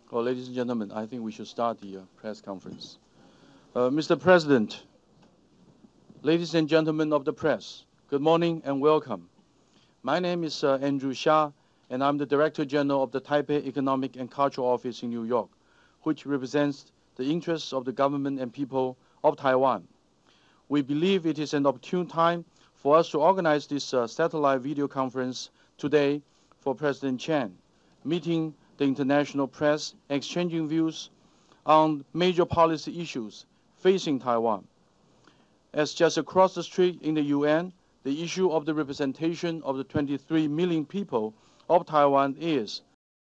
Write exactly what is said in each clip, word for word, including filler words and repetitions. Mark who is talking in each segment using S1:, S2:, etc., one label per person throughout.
S1: Well, ladies and gentlemen, I think we should start the uh, press conference. Uh, Mister President, ladies and gentlemen of the press, good morning and welcome. My name is uh, Andrew Xia, and I'm the Director General of the Taipei Economic and Cultural Office in New York, which represents the interests of the government and people of Taiwan. We believe it is an opportune time for us to organize this uh, satellite video conference today for President Chen, meeting the international press, exchanging views on major policy issues facing Taiwan. As just across the street in the U N, the issue of the representation of the twenty-three million people of Taiwan is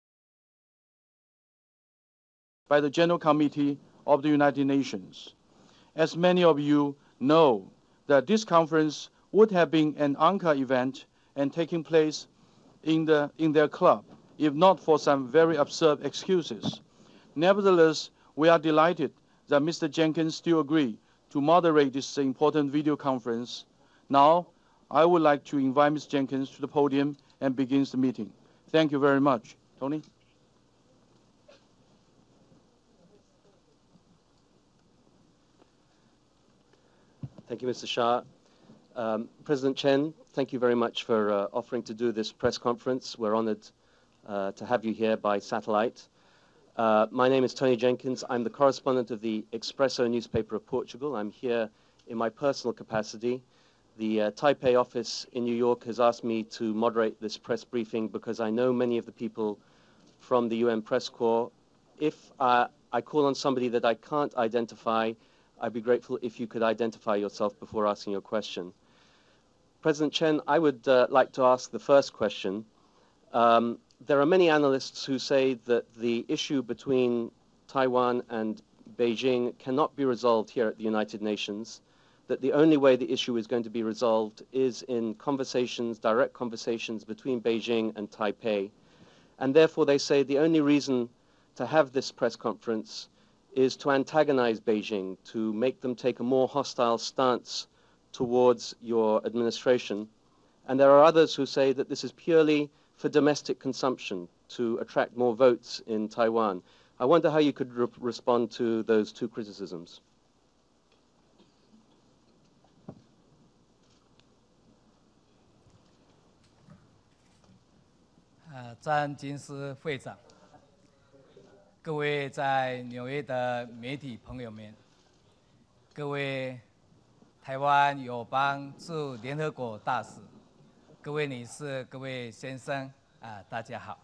S1: by the General Committee of the United Nations. As many of you know, that this conference would have been an anchor event and taking place in, the, in their club, if not for some very absurd excuses. Nevertheless, we are delighted that Mister Jenkins still agreed to moderate this important video conference. Now, I would like to invite Miz Jenkins to the podium and begins the meeting. Thank you very much. Tony?
S2: Thank you, Mister Xia. Um, President Chen, thank you very much for uh, offering to do this press conference. We're honored uh, to have you here by satellite. Uh, my name is Tony Jenkins. I'm the correspondent of the Expresso newspaper of Portugal. I'm here in my personal capacity. The uh, Taipei office in New York has asked me to moderate this press briefing because I know many of the people from the U N Press Corps. If uh, I call on somebody that I can't identify, I'd be grateful if you could identify yourself before asking your question. President Chen, I would uh, like to ask the first question. Um, there are many analysts who say that the issue between Taiwan and Beijing cannot be resolved here at the United Nations, that the only way the issue is going to be resolved is in conversations, direct conversations between Beijing and Taipei. And therefore they say the only reason to have this press conference is to antagonize Beijing, to make them take a more hostile stance towards your administration. And there are others who say that this is purely for domestic consumption, to attract more votes in Taiwan. I wonder how you could re respond to those two criticisms.
S3: 呃，詹金斯会长，各位在纽约的媒体朋友们，各位台湾友邦驻联合国大使，各位女士、各位先生，啊，大家好。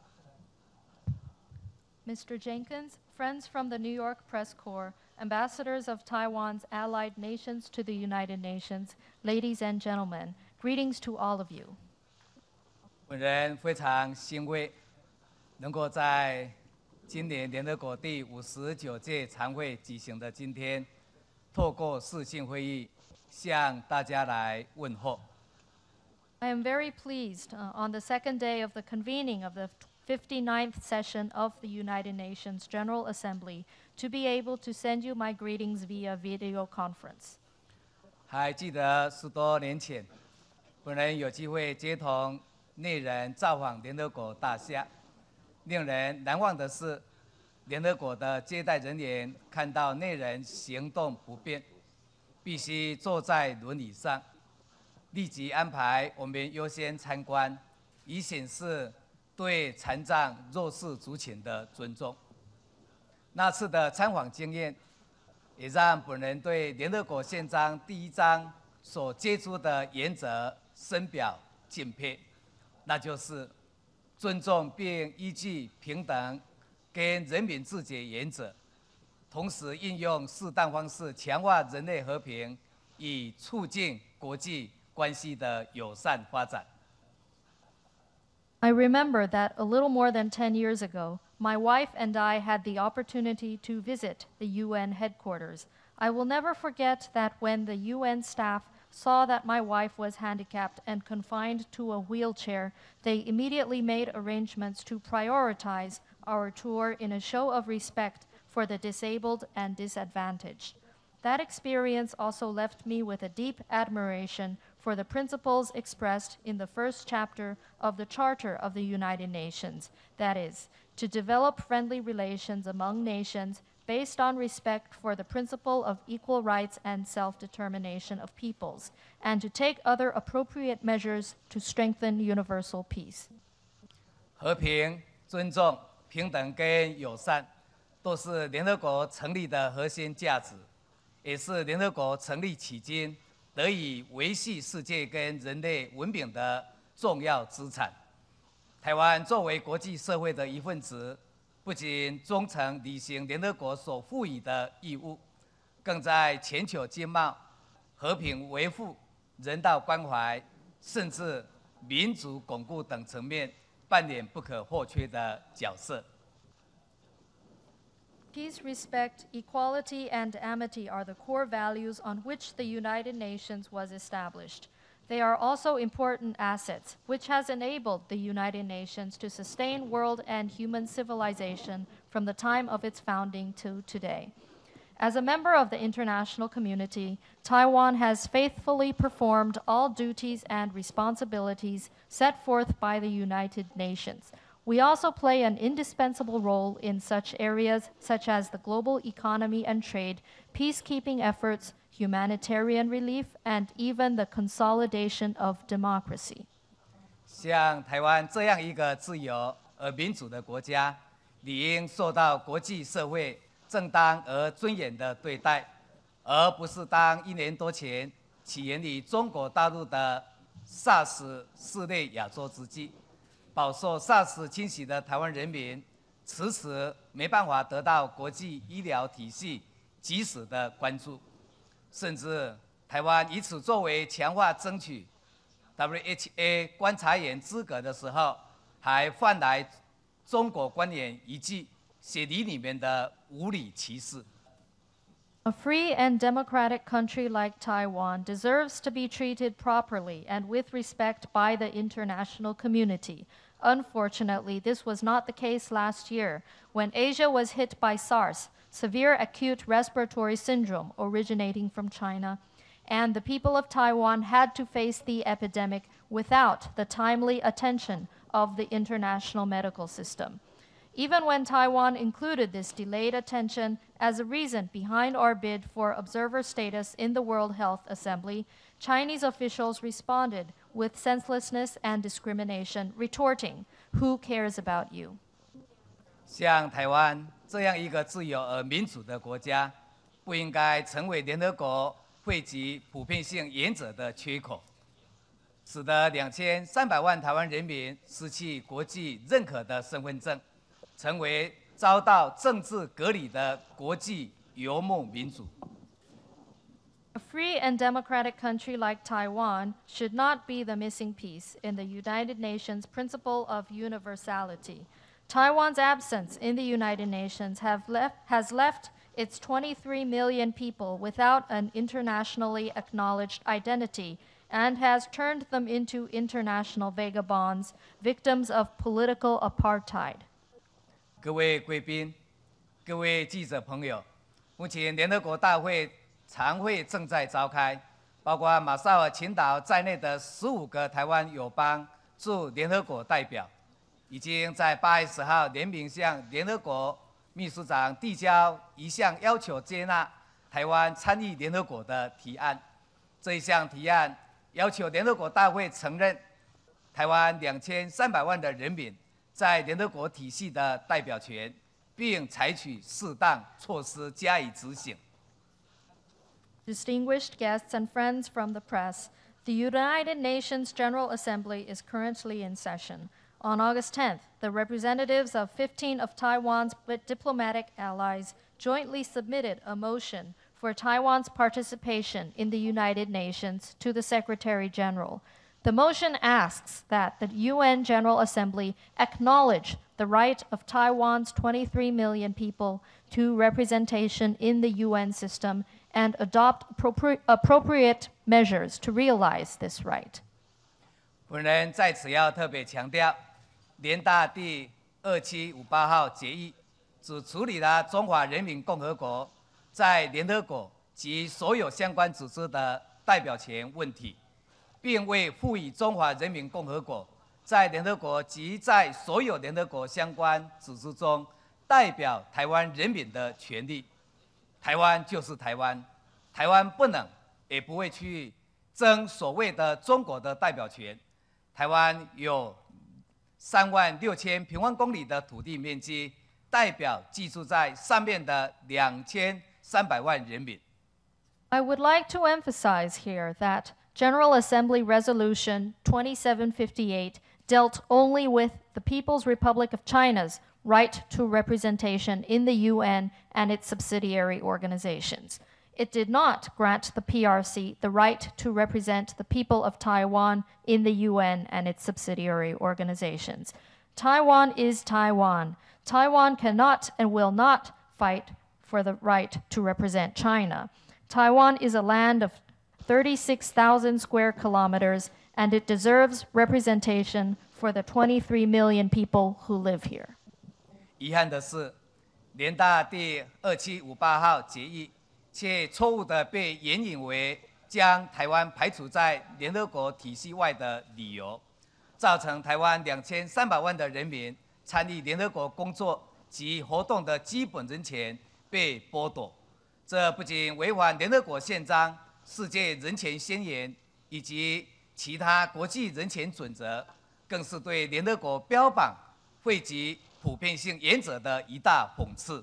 S4: Mister Jenkins, friends from the New York Press Corps, ambassadors of Taiwan's allied nations to the United Nations, ladies and gentlemen, greetings to all of you.
S3: 本人非常欣慰，能够在今年联合国第五十九届常会举行的今天，透过视讯会议向大家来问候。
S4: I am very pleased uh, on the second day of the convening of the fifty-ninth session of the United Nations General Assembly to be able to send you my greetings via video conference.
S3: 还记得十多年前，本人有机会接同内人造访联合国大厦。令人难忘的是，联合国的接待人员看到内人行动不便，必须坐在轮椅上，立即安排我们优先参观，以显示对残障弱势族群的尊重。那次的参访经验，也让本人对联合国宪章第一章所接触的原则深表敬佩。 那就是尊重并依据平等跟人民自决原则，同时运用适当方式强化人类和平，以促进国际关系的友善发展。
S4: I remember that a little more than ten years ago, my wife and I had the opportunity to visit the U N headquarters. I will never forget that when the U N staff saw that my wife was handicapped and confined to a wheelchair, they immediately made arrangements to prioritize our tour in a show of respect for the disabled and disadvantaged. That experience also left me with a deep admiration for the principles expressed in the first chapter of the Charter of the United Nations, that is, to develop friendly relations among nations based on respect for the principle of equal rights and self-determination of peoples, and to take other appropriate measures to strengthen universal peace.
S3: 和平、尊重、平等跟友善，都是联合国成立的核心价值，也是联合国成立迄今得以维系世界跟人类文明的重要资产。台湾作为国际社会的一份子，不仅忠诚履行联合国所赋予的义务，更在全球经贸、和平维护、人道关怀，甚至民主巩固等层面扮演不可或缺的角色。
S4: Peace, respect, equality, and amity are the core values on which the United Nations was established. They are also important assets, which has enabled the United Nations to sustain world and human civilization from the time of its founding to today. As a member of the international community, Taiwan has faithfully performed all duties and responsibilities set forth by the United Nations. We also play an indispensable role in such areas such as the global economy and trade, peacekeeping efforts, humanitarian relief, and even the consolidation of democracy.
S3: 像台湾这样一个自由而民主的国家，理应受到国际社会正当而尊严的对待，而不是当一年多前起源于中国大陆的 SARS 肆虐亚洲之际，饱受 SARS 侵袭的台湾人民迟迟没办法得到国际医疗体系及时的关注，甚至台湾以此作为强化争取 W H A 观察员资格的时候，还换来中国官员一句血泥里面的无理歧视。
S4: A free and democratic country like Taiwan deserves to be treated properly and with respect by the international community. Unfortunately, this was not the case last year, when Asia was hit by SARS, severe acute respiratory syndrome originating from China, and the people of Taiwan had to face the epidemic without the timely attention of the international medical system. Even when Taiwan included this delayed attention as a reason behind our bid for observer status in the World Health Assembly, Chinese officials responded with senselessness and discrimination, retorting, "Who cares about you?"
S3: 像台湾这样一个自由而民主的国家，不应该成为联合国惠及普遍性原则的缺口，使得两千三百万台湾人民失去国际认可的身份证。 成为遭到政治隔离的国际游牧民族。
S4: A free and democratic country like Taiwan should not be the missing piece in the United Nations principle of universality. Taiwan's absence in the United Nations have left, has left its twenty-three million people without an internationally acknowledged identity and has turned them into international vagabonds, victims of political apartheid.
S3: 各位贵宾、各位记者朋友，目前联合国大会常会正在召开，包括马绍尔群岛在内的十五个台湾友邦驻联合国代表，已经在八月十号联名向联合国秘书长递交一项要求接纳台湾参与联合国的提案。这一项提案要求联合国大会承认台湾两千三百万的人民 在联合国体系的代表权，并采取适当措施加以执行。
S4: Distinguished guests and friends from the press, the United Nations General Assembly is currently in session. On August tenth, the representatives of fifteen of Taiwan's diplomatic allies jointly submitted a motion for Taiwan's participation in the United Nations to the Secretary General. The motion asks that the U N General Assembly acknowledge the right of Taiwan's twenty-three million people to representation in the U N system and adopt appropri appropriate measures to realize this right.
S3: 本人在此要特别强调，联大第二七五八号决议只处理了中华人民共和国在联合国及所有相关组织的代表权问题。 并未赋予中华人民共和国在联合国及在所有联合国相关组织中代表台湾人民的权利。台湾就是台湾，台湾不能也不会去争所谓的中国的代表权。台湾有三万六千平方公里的土地面积，代表居住在上面的两千三百万人民。
S4: I would like to emphasize here that General Assembly Resolution twenty-seven fifty-eight dealt only with the People's Republic of China's right to representation in the U N and its subsidiary organizations. It did not grant the P R C the right to represent the people of Taiwan in the U N and its subsidiary organizations. Taiwan is Taiwan. Taiwan cannot and will not fight for the right to represent China. Taiwan is a land of thirty-six thousand square kilometers, and it deserves representation for the twenty-three million people who live here.
S3: 遗憾的是，联大第二七五八号决议，却错误地被援引为将台湾排除在联合国体系外的理由，造成台湾两千三百万的人民参与联合国工作及活动的基本人权被剥夺。这不仅违反联合国宪章、世界人权宣言以及其他国际人权准则，更是对联合国标榜惠及普遍性原则的一大讽刺。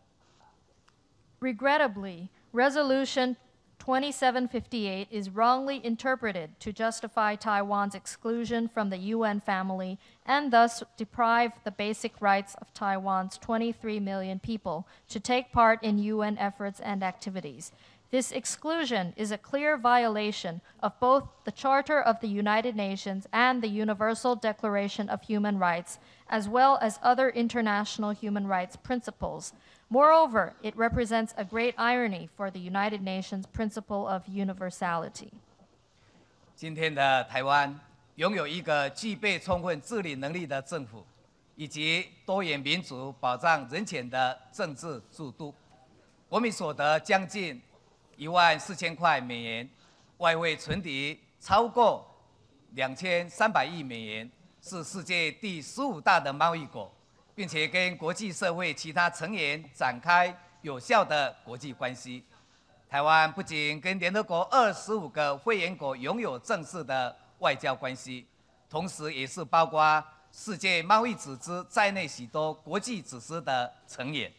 S4: Regrettably, Resolution twenty-seven fifty-eight is wrongly interpreted to justify Taiwan's exclusion from the U N family and thus deprive the basic rights of Taiwan's twenty-three million people to take part in U N efforts and activities. This exclusion is a clear violation of both the Charter of the United Nations and the Universal Declaration of Human Rights, as well as other international human rights principles. Moreover, it represents a great irony for the United Nations principle of universality.
S3: 今天的台湾拥有一个具备充分治理能力的政府，以及多元民主、保障人权的政治制度。国民所得将近一万四千块美元，外汇存底超过两千三百亿美元，是世界第十五大的贸易国。并且跟国际社会其他成员展开有效的国际关系。台湾不仅跟联合国二十五个会员国拥有正式的外交关系，同时也是包括世界贸易组织在内许多国际组织的成员。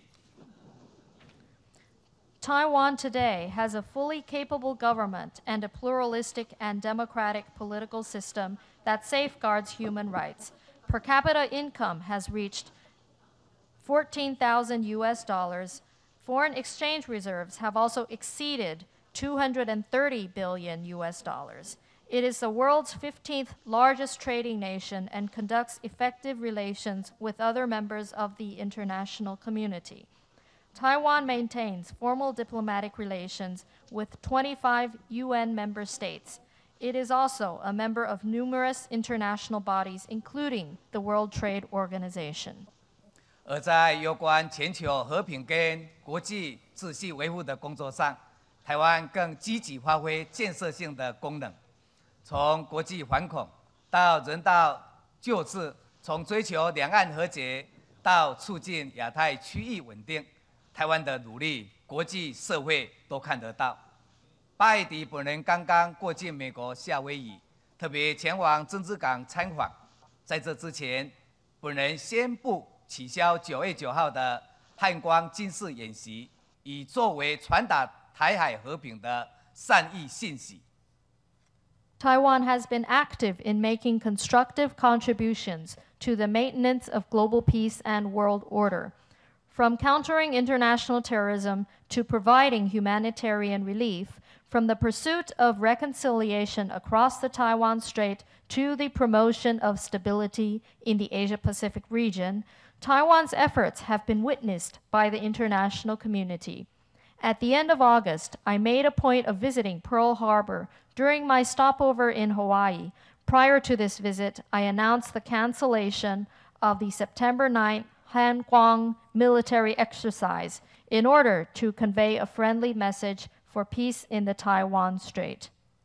S4: Taiwan today has a fully capable government and a pluralistic and democratic political system that safeguards human rights. Per capita income has reached fourteen thousand U S dollars. Foreign exchange reserves have also exceeded two hundred thirty billion U S dollars. It is the world's fifteenth largest trading nation and conducts effective relations with other members of the international community. Taiwan maintains formal diplomatic relations with twenty-five U N member states. It is also a member of numerous international bodies, including the World Trade Organization.
S3: 而在有关全球和平跟国际秩序维护的工作上，台湾更积极发挥建设性的功能。从国际反恐到人道救治，从追求两岸和解到促进亚太区域稳定，台湾的努力，国际社会都看得到。巴伊迪本人刚刚过境美国夏威夷，特别前往珍珠港参访。在这之前，本人宣布取消九月九号的汉光军事演习，以作为传达台海和平的善意信息。
S4: Taiwan has been active in making constructive contributions to the maintenance of global peace and world order. From countering international terrorism to providing humanitarian relief, from the pursuit of reconciliation across the Taiwan Strait to the promotion of stability in the Asia-Pacific region, Taiwan's efforts have been witnessed by the international community. At the end of August, I made a point of visiting Pearl Harbor during my stopover in Hawaii. Prior to this visit, I announced the cancellation of the September ninth Hanguang military exercise in order to convey a friendly message for peace in the Taiwan Strait.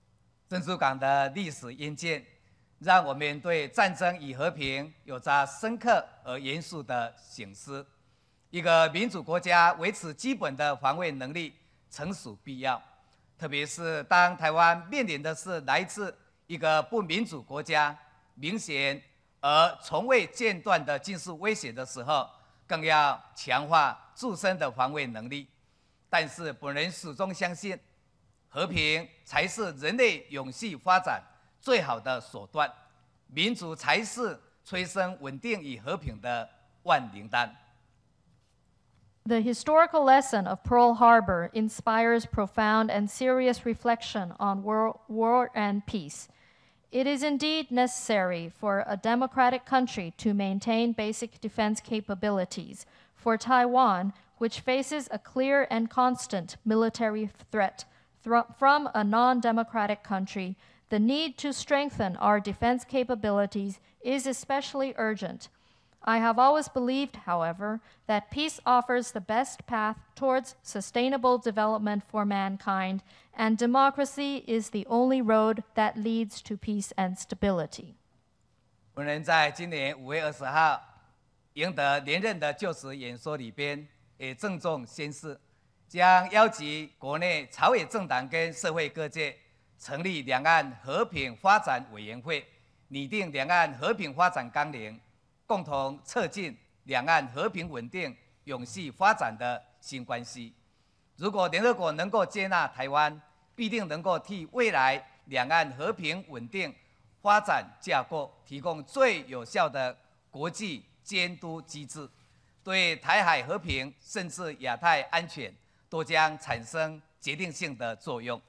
S3: 珍珠港的历史因见，让我们对战争与和平有着深刻而严肃的省思。一个民主国家维持基本的防卫能力，诚属必要。特别是当台湾面临的是来自一个不民主国家明显而从未间断的军事威胁的时候，更要强化自身的防卫能力。但是，本人始终相信，和平才是人类永续发展最好的手段，民主才是催生稳定与和平的万灵丹。
S4: The historical lesson of Pearl Harbor inspires profound and serious reflection on war, war and peace. It is indeed necessary for a democratic country to maintain basic defense capabilities. For Taiwan, which faces a clear and constant military threat from a non-democratic country, the need to strengthen our defense capabilities is especially urgent. I have always believed, however, that peace offers the best path towards sustainable development for mankind, and democracy is the only road that leads to peace and stability.
S3: 本人在今年五月二十号赢得连任的就职演说里边，也郑重宣誓，将邀集国内朝野政党跟社会各界，成立两岸和平发展委员会，拟定两岸和平发展纲领，共同策进两岸和平稳定、永续发展的新关系。如果联合国能够接纳台湾，必定能够替未来两岸和平稳定发展架构提供最有效的国际监督机制，对台海和平甚至亚太安全都将产生决定性的作用。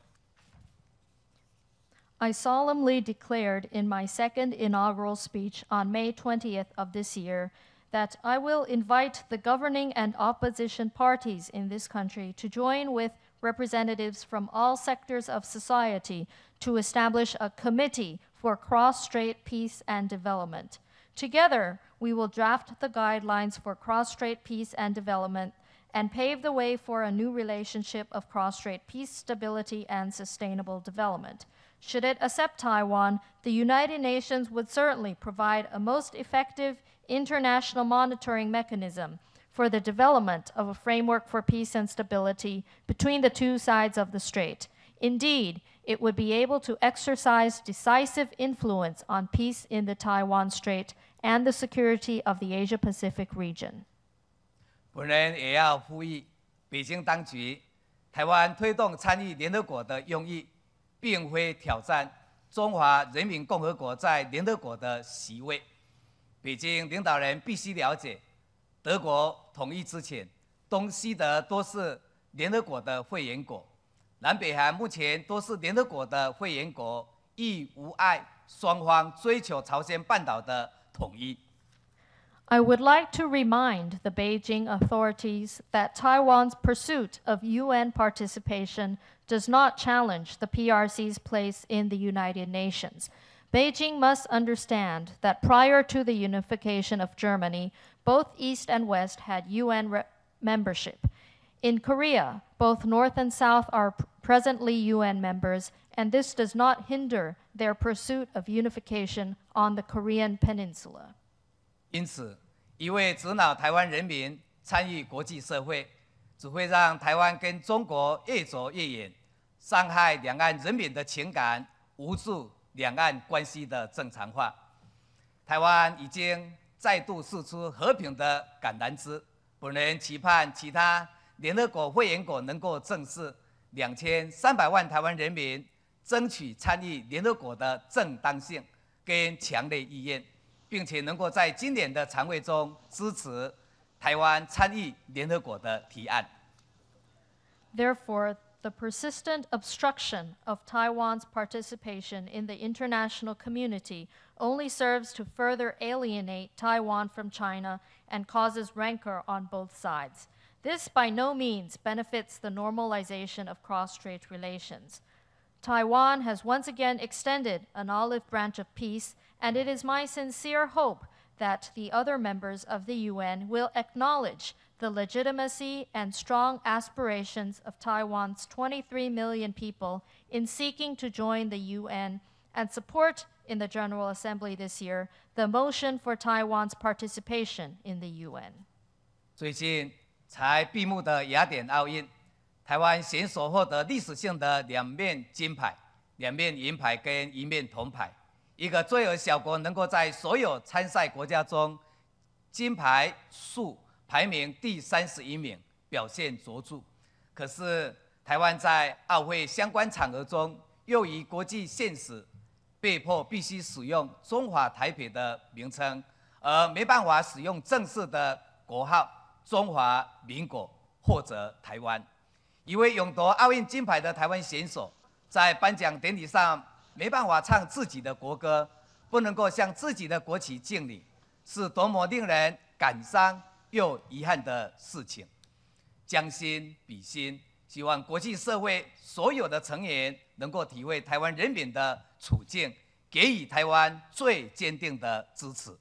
S4: I solemnly declared in my second inaugural speech on May twentieth of this year that I will invite the governing and opposition parties in this country to join with representatives from all sectors of society to establish a committee for cross-strait peace and development. Together, we will draft the guidelines for cross-strait peace and development and pave the way for a new relationship of cross-strait peace, stability, and sustainable development. Should it accept Taiwan, the United Nations would certainly provide a most effective international monitoring mechanism for the development of a framework for peace and stability between the two sides of the strait. Indeed, it would be able to exercise decisive influence on peace in the Taiwan Strait and the security of the Asia-Pacific region.
S3: 本人也要呼吁北京当局，台湾推动参与联合国的用意，并非挑战中华人民共和国在联合国的席位。北京领导人必须了解，德国统一之前，东西德都是联合国的会员国，南北韩目前都是联合国的会员国，亦无碍双方追求朝鲜半岛的统一。
S4: I would like to remind the Beijing authorities that Taiwan's pursuit of U N participation does not challenge the P R C's place in the United Nations. Beijing must understand that prior to the unification of Germany, both East and West had U N membership. In Korea, both North and South are presently U N members, and this does not hinder their pursuit of unification on the Korean peninsula.
S3: 因此，一味指导台湾人民参与国际社会，只会让台湾跟中国越走越远，伤害两岸人民的情感，无助两岸关系的正常化。台湾已经再度释出和平的橄榄枝，本人期盼其他联合国会员国能够正视两千三百万台湾人民争取参与联合国的正当性跟强烈意愿。并且能够在今年的常会中支持台湾参与联合国的提案。
S4: Therefore, the persistent obstruction of Taiwan's participation in the international community only serves to further alienate Taiwan from China and causes rancor on both sides. This by no means benefits the normalization of cross-strait relations. Taiwan has once again extended an olive branch of peace, and it is my sincere hope that the other members of the U N will acknowledge the legitimacy and strong aspirations of Taiwan's twenty-three million people in seeking to join the U N and support in the General Assembly this year the motion for Taiwan's participation in the U N.
S3: 最近才闭幕的雅典奥运，台湾选手获得历史性的两面金牌、两面银牌跟一面铜牌。一个最有小国能够在所有参赛国家中，金牌数排名第三十一名，表现卓著。可是台湾在奥会相关场合中，又以国际现实，被迫必须使用中华台北的名称，而没办法使用正式的国号中华民国或者台湾。一位勇夺奥运金牌的台湾选手，在颁奖典礼上没办法唱自己的国歌，不能够向自己的国旗敬礼，是多么令人感伤又遗憾的事情。将心比心，希望国际社会所有的成员能够体会台湾人民的处境，给予台湾最坚定的支持。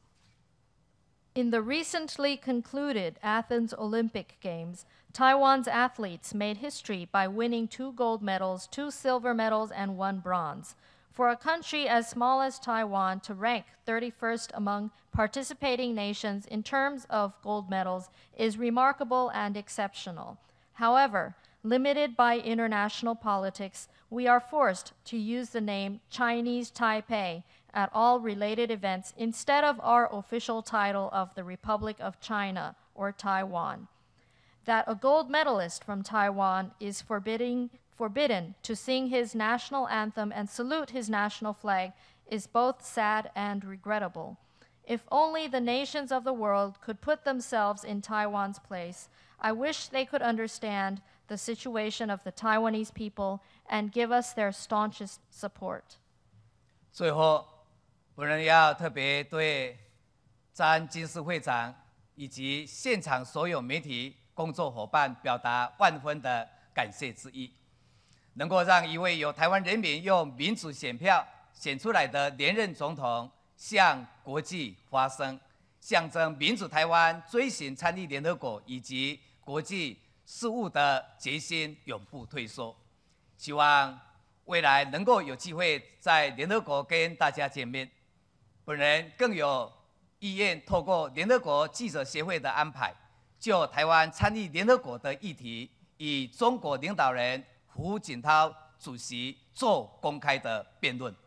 S4: In the recently concluded Athens Olympic Games, Taiwan's athletes made history by winning two gold medals, two silver medals, and one bronze. For a country as small as Taiwan to rank thirty-first among participating nations in terms of gold medals is remarkable and exceptional. However, limited by international politics, we are forced to use the name Chinese Taipei at all related events instead of our official title of the Republic of China or Taiwan. That a gold medalist from Taiwan is forbidding, forbidden to sing his national anthem and salute his national flag is both sad and regrettable. If only the nations of the world could put themselves in Taiwan's place, I wish they could understand the situation of the Taiwanese people and give us their staunchest support.
S3: 最后，本人要特别对詹金斯会长以及现场所有媒体工作伙伴表达万分的感谢之意。能够让一位由台湾人民用民主选票选出来的连任总统向国际发声，象征民主台湾追寻参与联合国以及国际事务的决心永不退缩。希望未来能够有机会在联合国跟大家见面。本人更有意愿透过联合国记者协会的安排，就台湾参与联合国的议题，与中国领导人胡锦涛主席做公开的辩论。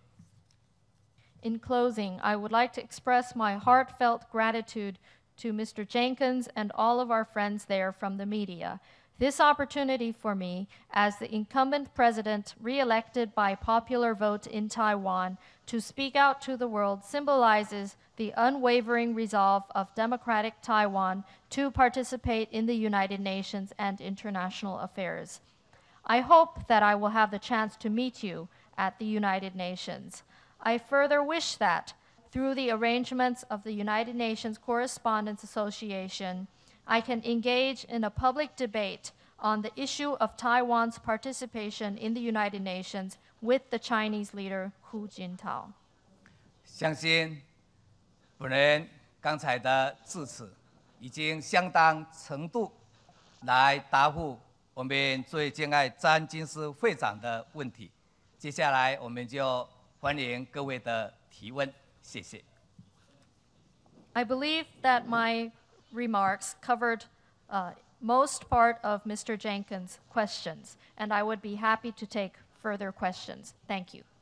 S4: In closing, I would like to express my heartfelt gratitude to Mister Jenkins and all of our friends there from the media. This opportunity for me, as the incumbent president re-elected by popular vote in Taiwan, to speak out to the world symbolizes the unwavering resolve of democratic Taiwan to participate in the United Nations and international affairs. I hope that I will have the chance to meet you at the United Nations. I further wish that, through the arrangements of the United Nations Correspondents Association, I can engage in a public debate on the issue of Taiwan's participation in the United Nations with the Chinese leader Hu Jintao.
S3: 相信本人刚才的致辞已经相当程度来答复我们最敬爱詹金斯会长的问题。接下来我们就欢迎各位的提问，谢谢。
S4: I believe that my remarks covered uh, most part of Mister Jenkins' questions, and I would be happy to take further questions. Thank you.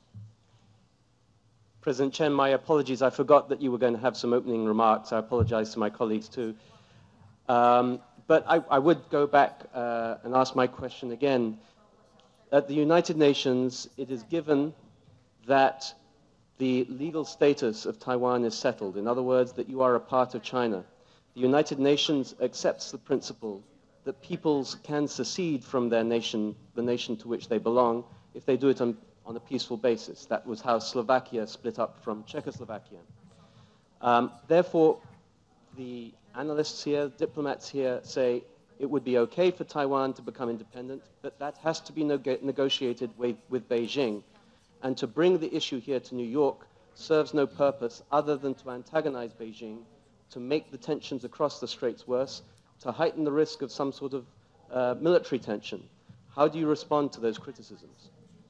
S2: President Chen, my apologies. I forgot that you were going to have some opening remarks. I apologize to my colleagues too. Um, but I, I would go back uh, and ask my question again. At the United Nations, it is given that the legal status of Taiwan is settled. In other words, that you are a part of China. The United Nations accepts the principle that peoples can secede from their nation, the nation to which they belong, if they do it on, on a peaceful basis. That was how Slovakia split up from Czechoslovakia. Um, therefore, the analysts here, diplomats here, say it would be okay for Taiwan to become independent, but that has to be neg- negotiated with, with Beijing. And to bring the issue here to New York serves no purpose other than to antagonize Beijing, to make the tensions across the straits worse, to heighten the risk of some sort of uh, military tension. How do you respond to those criticisms?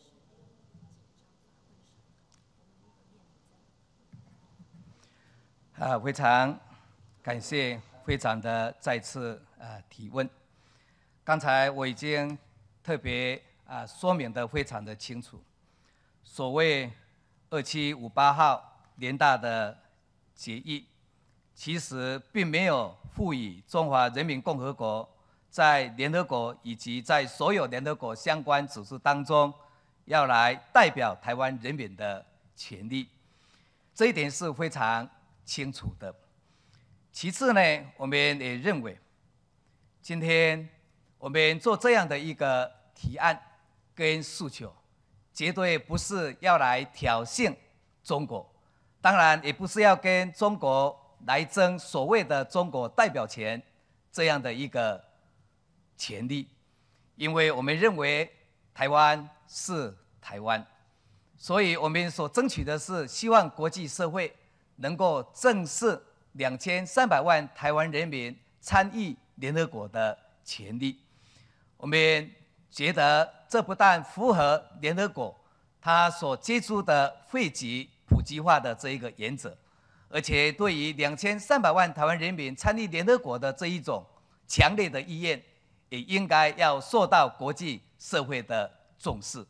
S3: 啊，非常感谢会长的再次呃提问。刚才我已经特别啊说明的非常的清楚。所谓二七五八号联大的决议，其实并没有赋予中华人民共和国在联合国以及在所有联合国相关组织当中，要来代表台湾人民的权利。这一点是非常 清楚的。其次呢，我们也认为，今天我们做这样的一个提案跟诉求，绝对不是要来挑衅中国，当然也不是要跟中国来争所谓的中国代表权这样的一个权利，因为我们认为台湾是台湾，所以我们所争取的是希望国际社会 能够正视两千三百万台湾人民参与联合国的权利。我们觉得这不但符合联合国它所接触的惠及普及化的这一个原则，而且对于两千三百万台湾人民参与联合国的这一种强烈的意愿，也应该要受到国际社会的重视。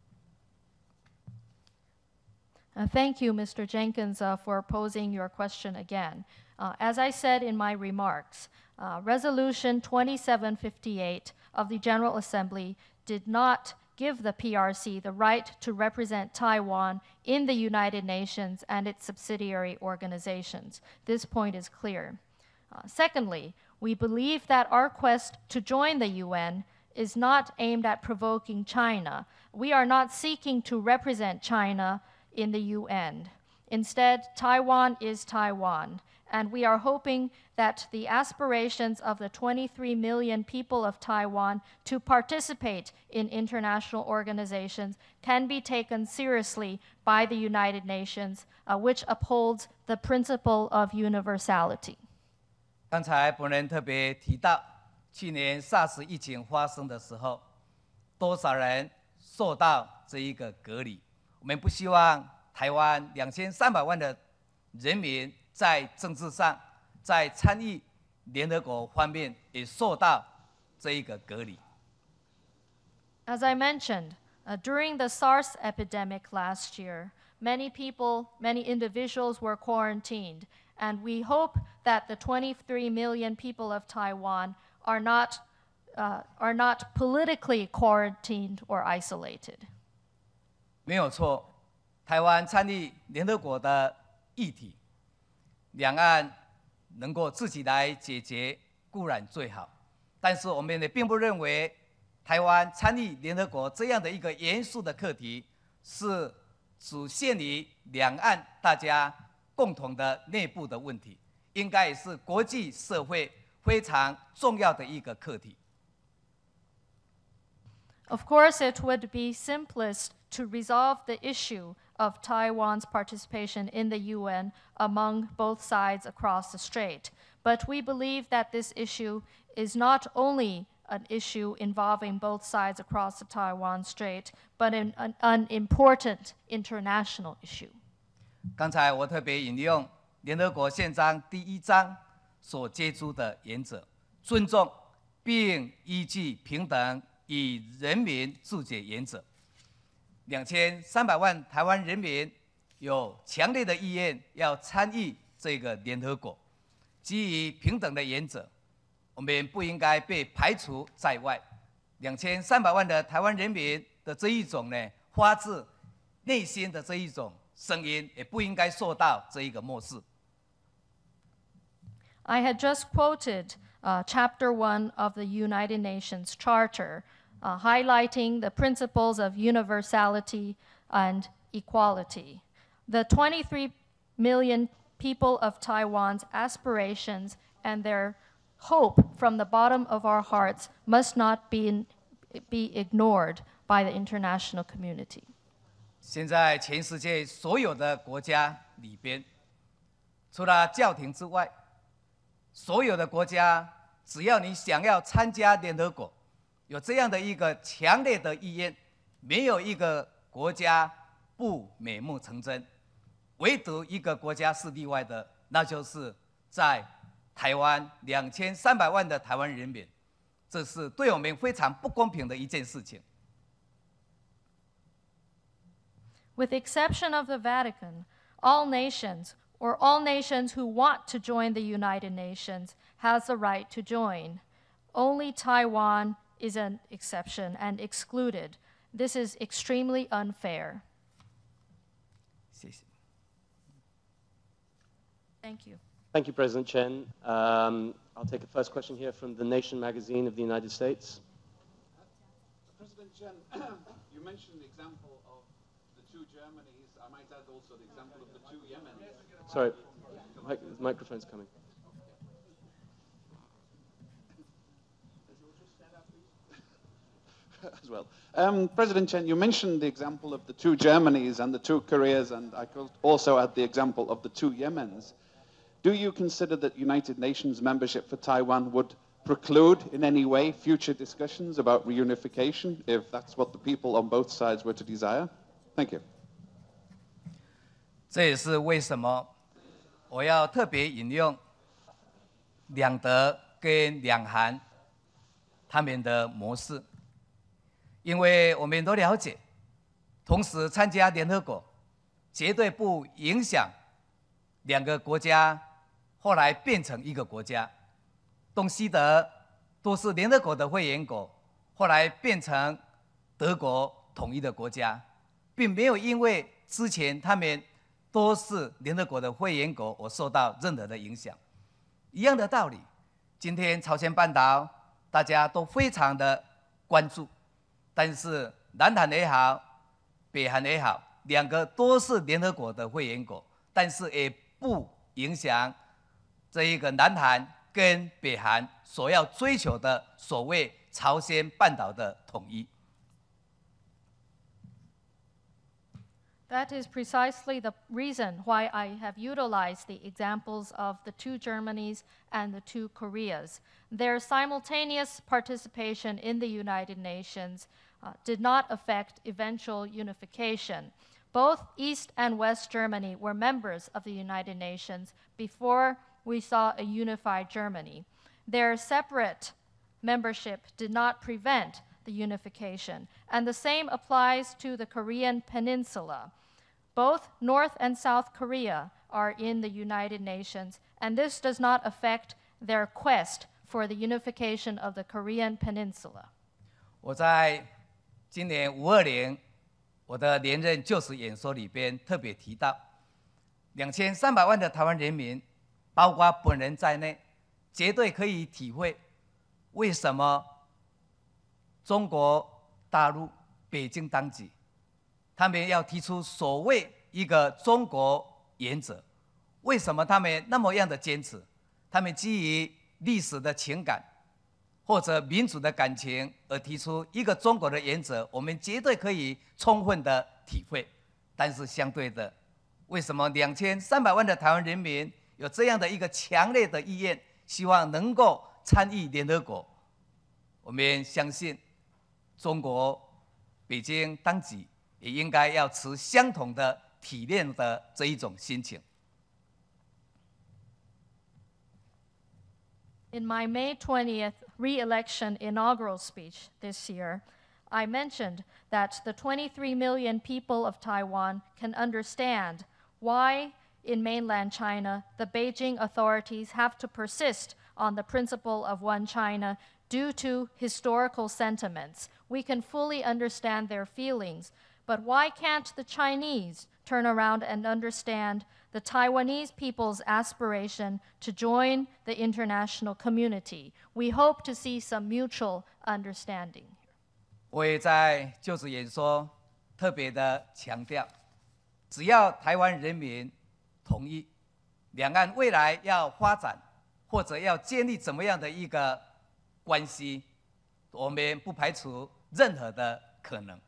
S4: Uh, thank you, Mister Jenkins, uh, for posing your question again. Uh, as I said in my remarks, uh, Resolution twenty-seven fifty-eight of the General Assembly did not give the P R C the right to represent Taiwan in the United Nations and its subsidiary organizations. This point is clear. Uh, secondly, we believe that our quest to join the U N is not aimed at provoking China. We are not seeking to represent China in the U N. Instead, Taiwan is Taiwan, and we are hoping that the aspirations of the twenty-three million people of Taiwan to participate in international organizations can be taken seriously by the United Nations, uh, which upholds the principle of universality.
S3: 刚才本人特别提到，去年 SARS 疫情发生的时候，多少人受到这一个隔离。 我们不希望台湾两千三百万的人民在政治上、在参与联合国方面也受到这一个隔离。
S4: As I mentioned, uh, during the SARS epidemic last year, many people, many individuals were quarantined, and we hope that the twenty-three million people of Taiwan are not, uh, are not politically quarantined or isolated.
S3: 没有错，台湾参与联合国的议题，两岸能够自己来解决固然最好，但是我们也并不认为台湾参与联合国这样的一个严肃的课题是只限于两岸大家共同的内部的问题，应该也是国际社会非常重要的一个课题。
S4: Of course, it would be simplest to resolve the issue of Taiwan's participation in the U N among both sides across the strait. But we believe that this issue is not only an issue involving both sides across the Taiwan Strait, but an, an, an important international issue.
S3: 刚才我特别引用联合国宪章第一章所接触的原则，尊重并依据平等 以人民自决原则，两千三百万台湾人民有强烈的意愿要参与这个联合国，基于平等的原则，我们不应该被排除在外。两千三百万的台湾人民的这一种呢，发自内心的这一种声音，也不应该受到这一个漠视。
S4: I had just quoted uh, Chapter One of the United Nations Charter. Uh, highlighting the principles of universality and equality. The twenty-three million people of Taiwan's aspirations and their hope from the bottom of our hearts must not be, in, be ignored by the international community.
S3: 现在全世界所有的国家里边，除了教廷之外，所有的国家只要你想要参加联合国，有这样的一个强烈的意愿，没有一个国家不美梦成真。唯独一个国家是例外的，那就是在台湾两千三百万的台湾人民，这是对我们非常不公平的一件事情。
S4: With the exception of the Vatican, all nations, or all nations who want to join the United Nations, has the right to join. Only Taiwan is an exception and excluded. This is extremely unfair.
S3: 谢谢。
S4: Thank you.
S2: Thank you, President Chen. Um, I'll take a first question here from the Nation magazine of the United States.
S5: President Chen, you mentioned the example of the two Germanys. I might add also the example of the two Yemenis.
S2: Sorry, mic the microphone's coming.
S5: As well. Um, President Chen, you mentioned the example of the two Germanys and the two Koreas, and I could also add the example of the two Yemens. Do you consider that United Nations membership for Taiwan would preclude in any way future discussions about reunification, if that's what the people on both sides were to desire? Thank you.
S3: 这也是为什么我要特别引用两德跟两韩他们的模式，因为我们都了解，同时参加联合国绝对不影响两个国家后来变成一个国家。东西德都是联合国的会员国，后来变成德国统一的国家，并没有因为之前他们都是联合国的会员国而受到任何的影响。一样的道理，今天朝鲜半岛大家都非常的关注，但是南韩也好，北韩也好，两个都是联合国的会员国，但是也不影响这一个南韩跟北韩所要追求的所谓朝鲜半岛的统一。
S4: That is precisely the reason why I have utilized the examples of the two Germanys and the two Koreas. Their simultaneous participation in the United Nations uh, did not affect eventual unification. Both East and West Germany were members of the United Nations before we saw a unified Germany. Their separate membership did not prevent the unification, and the same applies to the Korean Peninsula. Both North and South Korea are in the United Nations, and this does not affect their quest for the unification of the Korean Peninsula.
S3: 我在今年五二零我的连任就职演说里边特别提到，两千三百万的台湾人民，包括本人在内，绝对可以体会为什么中国大陆北京当局，他们要提出所谓一个中国原则，为什么他们那么样的坚持？他们基于历史的情感或者民主的感情而提出一个中国的原则，我们绝对可以充分的体会。但是相对的，为什么两千三百万的台湾人民有这样的一个强烈的意愿，希望能够参与联合国？我们相信，中国北京当局也应该要持相同的体谅的这一种心情。
S4: In my May twentieth re-election inaugural speech this year, I mentioned that the twenty-three million people of Taiwan can understand why in mainland China the Beijing authorities have to persist on the principle of one China due to historical sentiments. We can fully understand their feelings, but why can't the Chinese turn around and understand the Taiwanese people's aspiration to join the international community? We hope to see some mutual understanding.
S3: 我也在就职演说特别的强调，只要台湾人民同意，两岸未来要发展或者要建立怎么样的一个关系，我们不排除任何的可能。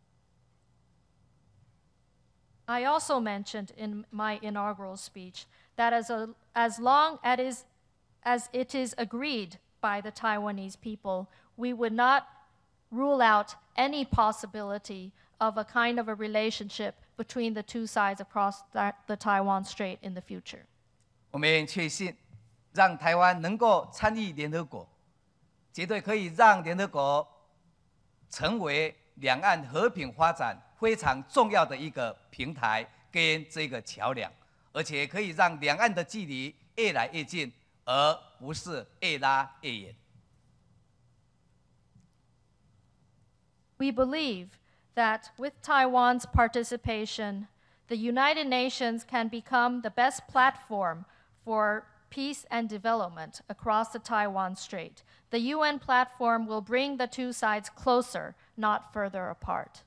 S4: I also mentioned in my inaugural speech that as, a, as long as, as it is agreed by the Taiwanese people, we would not rule out any possibility of a kind of a relationship between the two sides across the, the Taiwan Strait in the future.
S3: 我们确信，让台湾能够参与联合国，绝对可以让联合国成为两岸和平发展非常重要的一个平台跟这个桥梁，而且可以让两岸的距离越来越近，而不是越拉越远。
S4: We believe that with Taiwan's participation, the United Nations can become the best platform for peace and development across the Taiwan Strait. The U N platform will bring the two sides closer, not further apart.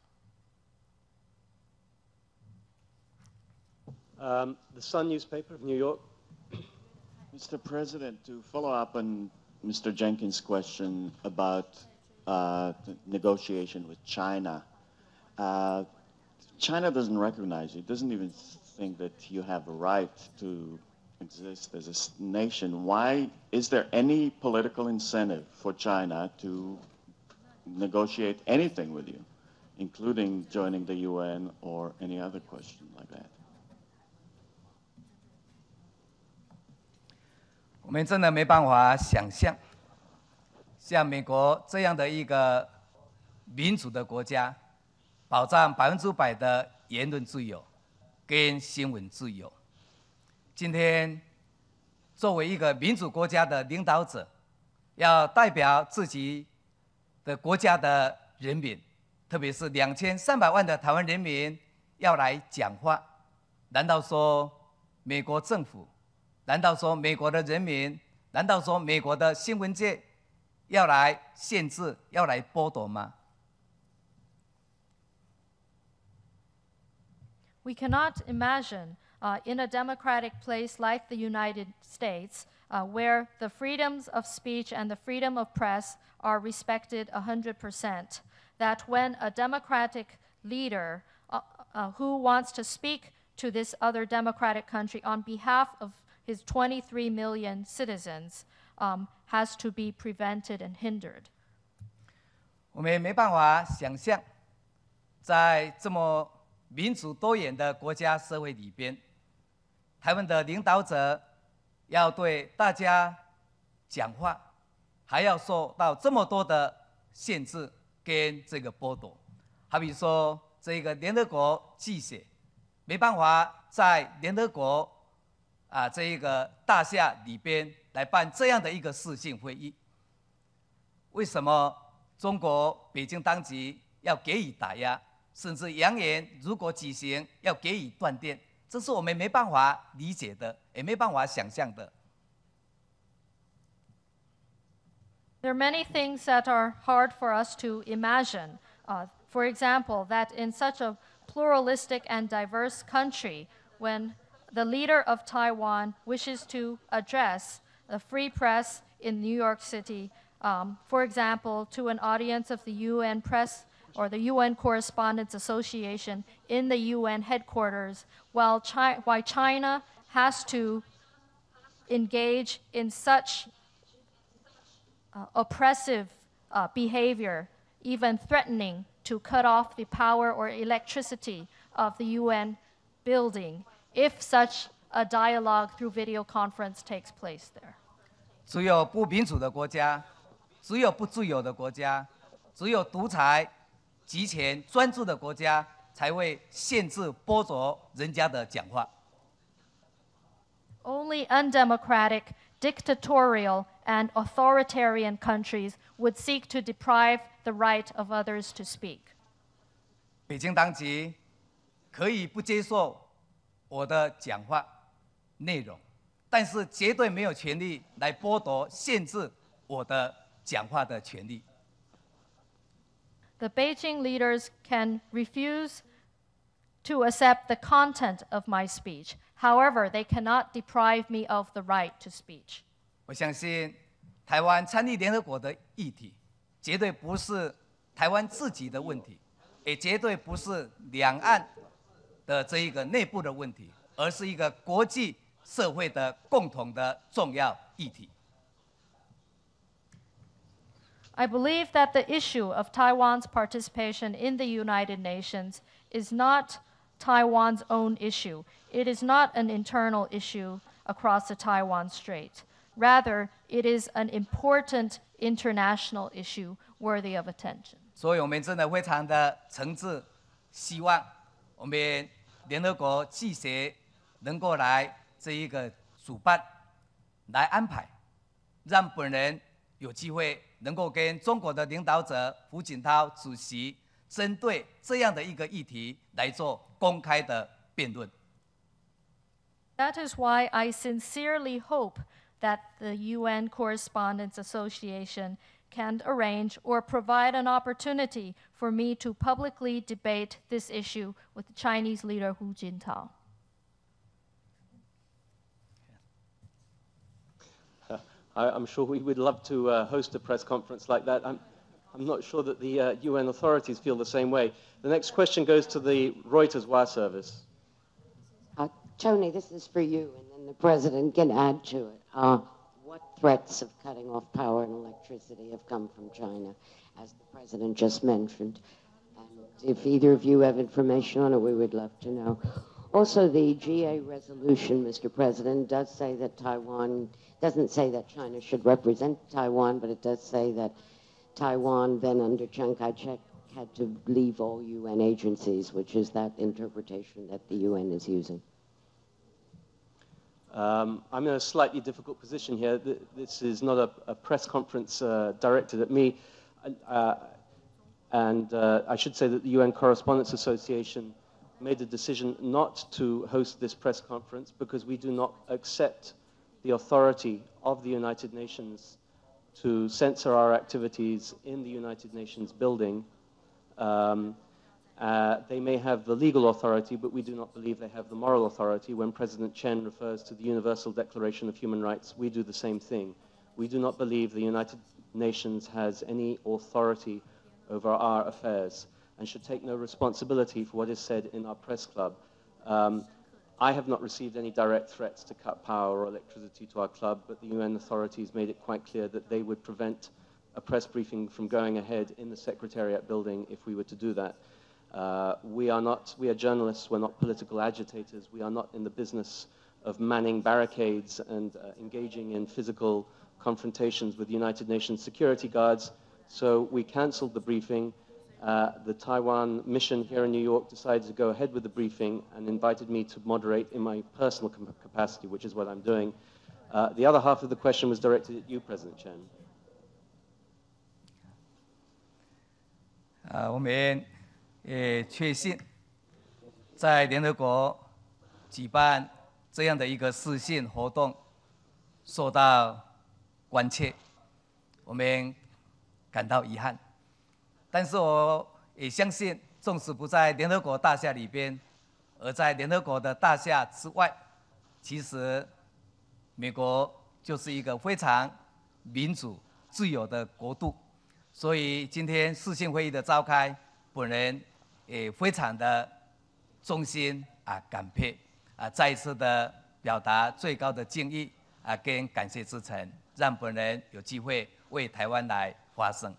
S2: Um, the Sun newspaper of New York.
S6: Mister President, to follow up on Mister Jenkins' question about uh, the negotiation with China, uh, China doesn't recognize you, doesn't even think that you have a right to exist as a nation. Why is there any political incentive for China to negotiate anything with you, including joining the U N or any other question like that?
S3: 我们真的没办法想象，像美国这样的一个民主的国家，保障百分之百的言论自由跟新闻自由。今天，作为一个民主国家的领导者，要代表自己的国家的人民，特别是两千三百万的台湾人民，要来讲话，难道说美国政府？ 难道说美国的人民，难道说美国的新闻界要来限制、要来剥夺吗？
S4: We cannot imagine uh, in a democratic place like the United States, uh, where the freedoms of speech and the freedom of press are respected one hundred percent, that when a democratic leader uh, uh, who wants to speak to this other democratic country on behalf of his twenty-three million citizens um, has to be prevented and hindered.
S3: 我们没办法想象，在这么民主多元的国家社会里边，台湾的领导者要对大家讲话，还要受到这么多的限制跟这个剥夺。好比说，这个联合国记者没办法在联合国。 啊，这一个大厦里边来办这样的一个视讯会议，为什么中国北京当局要给予打压，甚至扬言如果举行要给予断电？这是我们没办法理解的，也没办法想象的。
S4: There are many things that are hard for us to imagine. Uh, for example, that in such a pluralistic and diverse country, when the leader of Taiwan wishes to address the free press in New York City, um, for example, to an audience of the U N Press or the U N Correspondents Association in the U N headquarters, while Chi- why China has to engage in such uh, oppressive uh, behavior, even threatening to cut off the power or electricity of the U N building, if such a dialogue through video conference takes place there.
S3: 只有不民主的国家，只有不自由的国家，只有独裁、集权、专制的国家，才会限制、剥夺人家的讲话。
S4: Only undemocratic, dictatorial, and authoritarian countries would seek to deprive the right of others to speak.
S3: 北京当局可以不接受我的讲话内容，但是绝对没有权利来剥夺、限制我的讲话的权利。
S4: The Beijing leaders can refuse to accept the content of my speech. However, they cannot deprive me of the right to speech.
S3: 我相信，台湾参与联合国的议题，绝对不是台湾自己的问题，也绝对不是两岸的这一个内部的问题，而是一个国际社会的共同的重要议题。
S4: I believe that the issue of Taiwan's participation in the United Nations is not Taiwan's own issue. It is not an internal issue across the Taiwan Strait. Rather, it is an important international issue worthy of attention.
S3: 所以我们真的非常的诚挚，希望我们联合国记协能够来这一个主办，来安排，让本人有机会能够跟中国的领导者胡锦涛主席针对这样的一个议题来做公开的辩论。
S4: That is why I sincerely hope that the U N Correspondents Association can arrange or provide an opportunity for me to publicly debate this issue with the Chinese leader Hu Jintao.
S2: I, I'm sure we would love to uh, host a press conference like that. I'm, I'm not sure that the uh, U N authorities feel the same way. The next question goes to the Reuters W A service.
S7: Uh, Tony, this is for you, and then the President can add to it. Uh, what threats of cutting off power and electricity have come from China, as the President just mentioned? And if either of you have information on it, we would love to know. Also, the G A resolution, Mister President, does say that Taiwan, doesn't say that China should represent Taiwan, but it does say that Taiwan, then under Chiang Kai-shek, had to leave all U N agencies, which is that interpretation that the U N is using.
S2: Um, I'm in a slightly difficult position here. This is not a, a press conference uh, directed at me. Uh, and uh, I should say that the U N Correspondents Association made a decision not to host this press conference because we do not accept the authority of the United Nations to censor our activities in the United Nations building. Um, uh, they may have the legal authority, but we do not believe they have the moral authority. When President Chen refers to the Universal Declaration of Human Rights, we do the same thing. We do not believe the United Nations has any authority over our affairs and should take no responsibility for what is said in our press club. Um, I have not received any direct threats to cut power or electricity to our club, but the U N authorities made it quite clear that they would prevent a press briefing from going ahead in the Secretariat building if we were to do that. Uh, we are not, we are journalists, we're not political agitators, we are not in the business of manning barricades and uh, engaging in physical confrontations with United Nations security guards, so we cancelled the briefing. Uh, the Taiwan mission here in New York decided to go ahead with the briefing and invited me to moderate in my personal capacity, which is what I'm doing. Uh, the other half of the question was directed at you, President Chen.
S3: 呃，我们也确信，在联合国举办这样的一个视讯活动受到关切，我们感到遗憾。 但是我也相信，纵使不在联合国大厦里边，而在联合国的大厦之外，其实美国就是一个非常民主、自由的国度。所以今天视讯会议的召开，本人也非常的衷心啊感佩啊，再一次的表达最高的敬意啊跟感谢之情，让本人有机会为台湾来发声。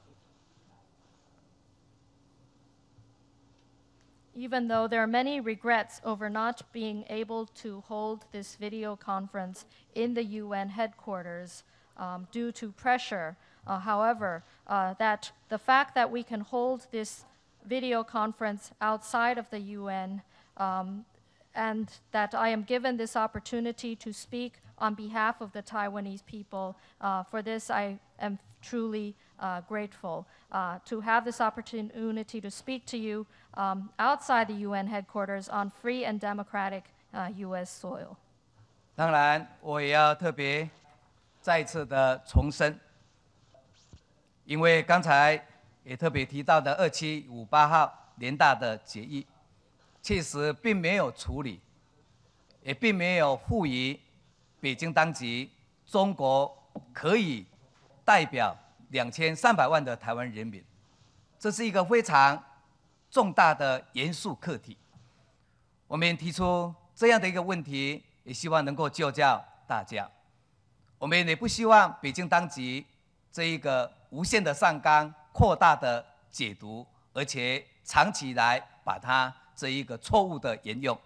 S4: Even though there are many regrets over not being able to hold this video conference in the U N headquarters um, due to pressure, uh, however, uh, that the fact that we can hold this video conference outside of the U N um, and that I am given this opportunity to speak on behalf of the Taiwanese people, uh, for this I am truly uh, grateful uh, to have this opportunity to speak to you um, outside the U N headquarters on free and democratic uh, U S soil.
S3: 当然，我也要特别再次的重申，因为刚才也特别提到的二七五八号联大的决议，确实并没有处理，也并没有赋予北京当局中国可以代表两千三百万的台湾人民，这是一个非常重大的严肃课题。我们提出这样的一个问题，也希望能够就教大家。我们也不希望北京当局这一个无限的上纲、扩大的解读，而且长期来把它这一个错误的沿用。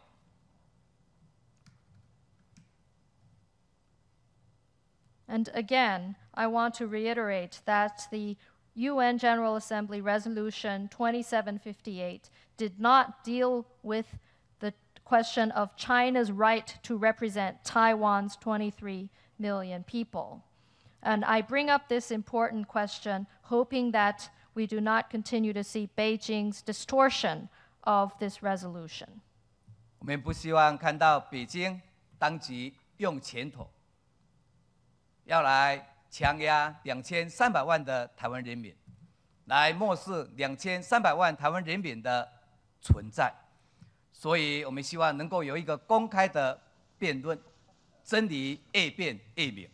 S4: And again, I want to reiterate that the U N General Assembly Resolution twenty-seven fifty-eight did not deal with the question of China's right to represent Taiwan's twenty-three million people. And I bring up this important question hoping that we do not continue to see Beijing's distortion of this resolution.
S3: 我们不希望看到北京当局用拳头要来强压两千三百万的台湾人民，来漠视两千三百万台湾人民的存在。所以我们希望能够有一个公开的辩论，真理越辩越明。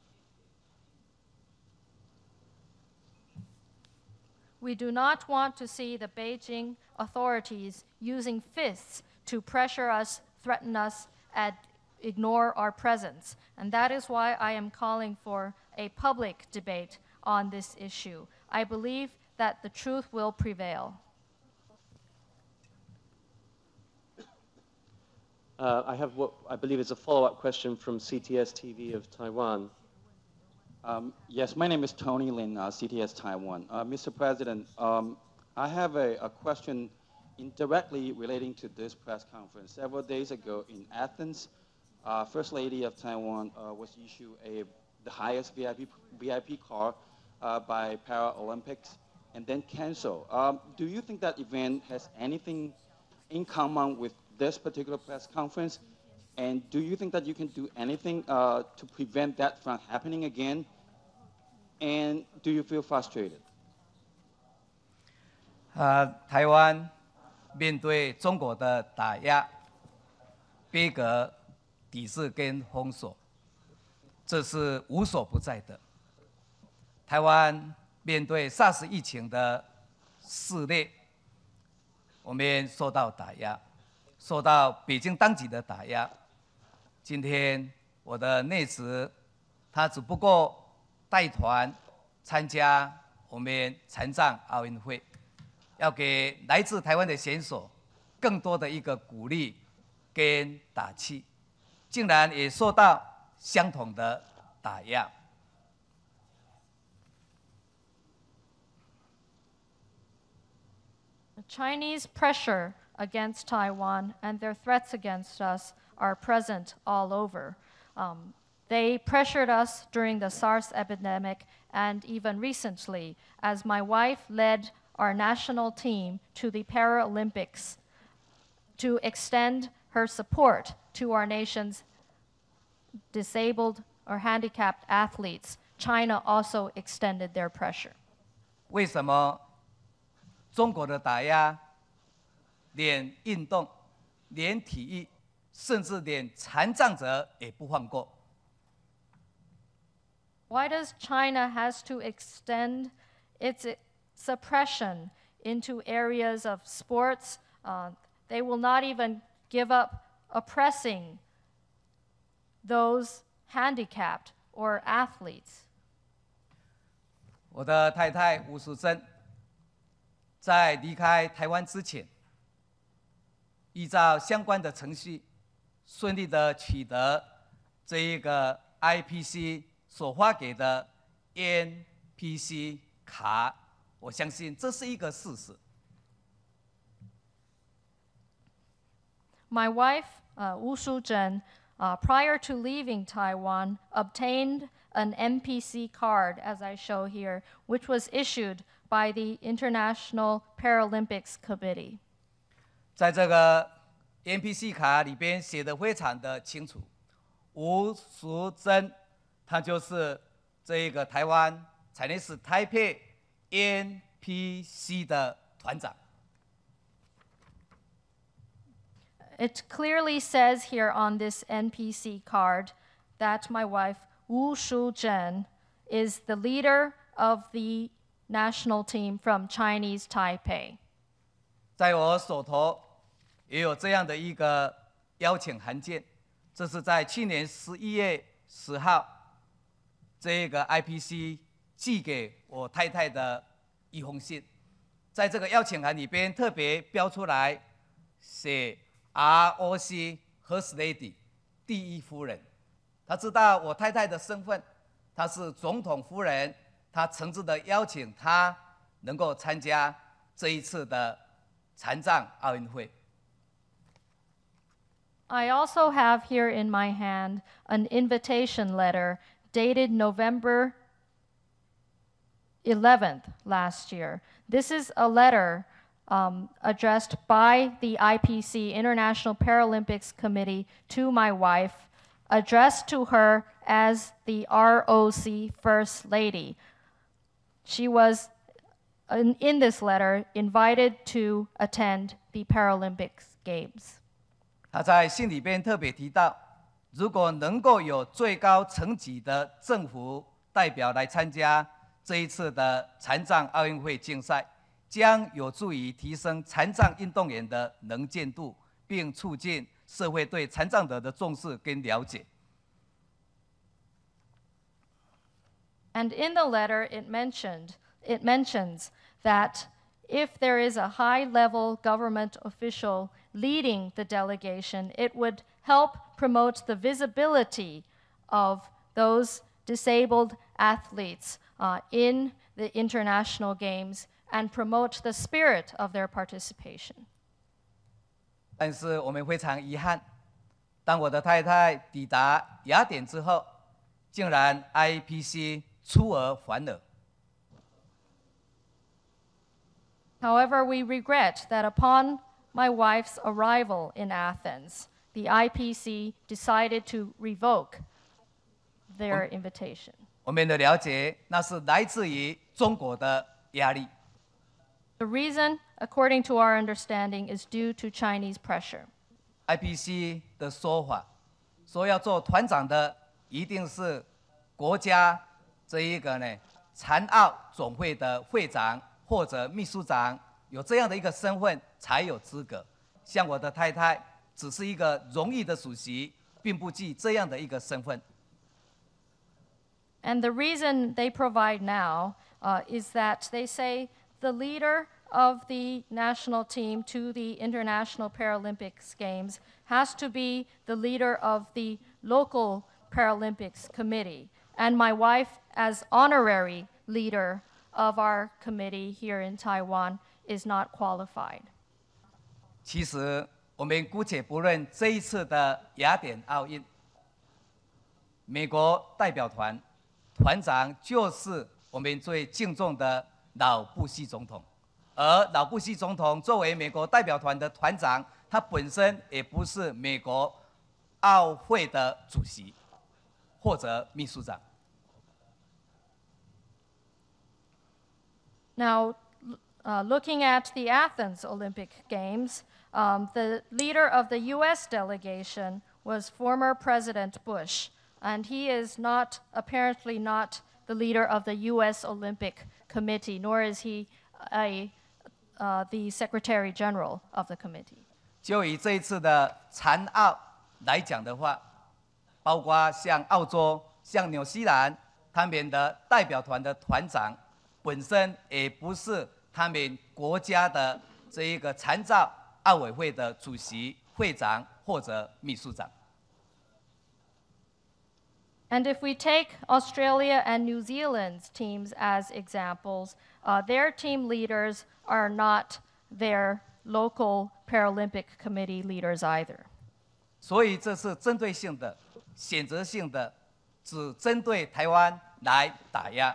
S4: We do not want to see the Beijing authorities using fists to pressure us, threaten us, and ignore our presence. And that is why I am calling for a public debate on this issue. I believe that the truth will prevail.
S2: Uh, I have what I believe is a follow-up question from C T S T V of Taiwan.
S8: Um, yes, my name is Tony Lin, uh, C T S Taiwan. Uh, Mister President, um, I have a, a question indirectly relating to this press conference. Several days ago in Athens, uh, First Lady of Taiwan uh, was issued a, the highest V I P, V I P card uh, by Paralympics and then canceled. Um, do you think that event has anything in common with this particular press conference? And do you think that you can do anything uh, to prevent that from happening again? And do you feel frustrated?
S3: 呃，台湾面对中国的打压、逼格、抵制跟封锁，这是无所不在的。台湾面对 SARS 疫情的肆虐，我们受到打压，受到北京当局的打压。今天我的内侄，他只不过带团参加我们残障奥运会，要给来自台湾的选手更多的一个鼓励跟打气，竟然也受到相同的打压。
S4: Chinese pressure against Taiwan and their threats against us are present all over. Um, they pressured us during the SARS epidemic and even recently as my wife led our national team to the Paralympics to extend her support to our nation's disabled or handicapped athletes. China also extended their pressure.
S3: 为什么中国的打压，连运动、连体育，甚至连残障者也不放过？
S4: Why does China has to extend its suppression into areas of sports? Uh, they will not even give up oppressing those handicapped or athletes.
S3: 我的太太吴淑珍在离开台湾之前，依照相关的程序，顺利的取得这一个 I P C 所发给的 N P C 卡，我相信这是一个事实。
S4: My wife, uh, Wu Shuzhen, uh, prior to leaving Taiwan, obtained an N P C card, as I show here, which was issued by the International Paralympics Committee.
S3: 在这个 N P C 卡里边写的非常的清楚，吴淑珍，她就是这一个台湾Chinese Taipei N P C 的团长。
S4: It clearly says here on this N P C card that my wife, Wu Shuzhen, is the leader of the national team from Chinese Taipei.
S3: 在我手头也有这样的一个邀请函件，这是在去年十一月十号，这个 I P C 寄给我太太的一封信。在这个邀请函里边特别标出来，写 R O C First Lady 第一夫人。他知道我太太的身份，她是总统夫人，他诚挚的邀请她能够参加这一次的残障奥运会。
S4: I also have here in my hand an invitation letter dated November eleventh last year. This is a letter um, addressed by the I P C, International Paralympics Committee, to my wife, addressed to her as the R O C First Lady. She was, in, in this letter, invited to attend the Paralympics Games.
S3: 他在信里边特别提到，如果能够有最高层级的政府代表来参加这一次的残障奥运会竞赛，将有助于提升残障运动员的能见度，并促进社会对残障者的重视跟了解。
S4: And in the letter, it mentioned it mentions that if there is a high-level government official leading the delegation, it would help promote the visibility of those disabled athletes uh, in the international games and promote the spirit of their participation.
S3: 但是我们非常遗憾，当我的太太抵达雅典之后，竟然 I P C 出尔反尔。
S4: However, we regret that upon my wife's arrival in Athens, the I P C decided to revoke their invitation.
S3: 我们的了解，那是来自于中国的压力。
S4: The reason, according to our understanding, is due to Chinese pressure.
S3: I P C 的说法，说要做团长的一定是国家这一个呢残奥总会的会长或者秘书长，有这样的一个身份才有资格。像我的太太只是一个荣誉的主席，并不具这样的一个身份。
S4: And the reason they provide now uh, is that they say the leader of the national team to the International Paralympics Games has to be the leader of the local Paralympics committee. And my wife, as honorary leader of our committee here in Taiwan, is not qualified.
S3: 其实我们姑且不论这一次的雅典奥运，美国代表团团长就是我们最敬重的老布希总统，而老布希总统作为美国代表团的团长，他本身也不是美国奥会的主席或者秘书长。
S4: Now, uh, looking at the Athens Olympic Games, um, the leader of the U S delegation was former President Bush, and he is not, apparently not the leader of the U S Olympic Committee, nor is he a, uh, the Secretary General of the committee.
S3: 就以这一次的残奥来讲的话，包括像澳洲、像纽西兰，他们的代表团的团长本身也不是他们国家的这一个残障奥委会的主席、会长或者秘书长。
S4: And if we take Australia and New Zealand's teams as examples, uh, their team leaders are not their local Paralympic committee leaders either.
S3: 所以这是针对性的、选择性的，只针对台湾来打压。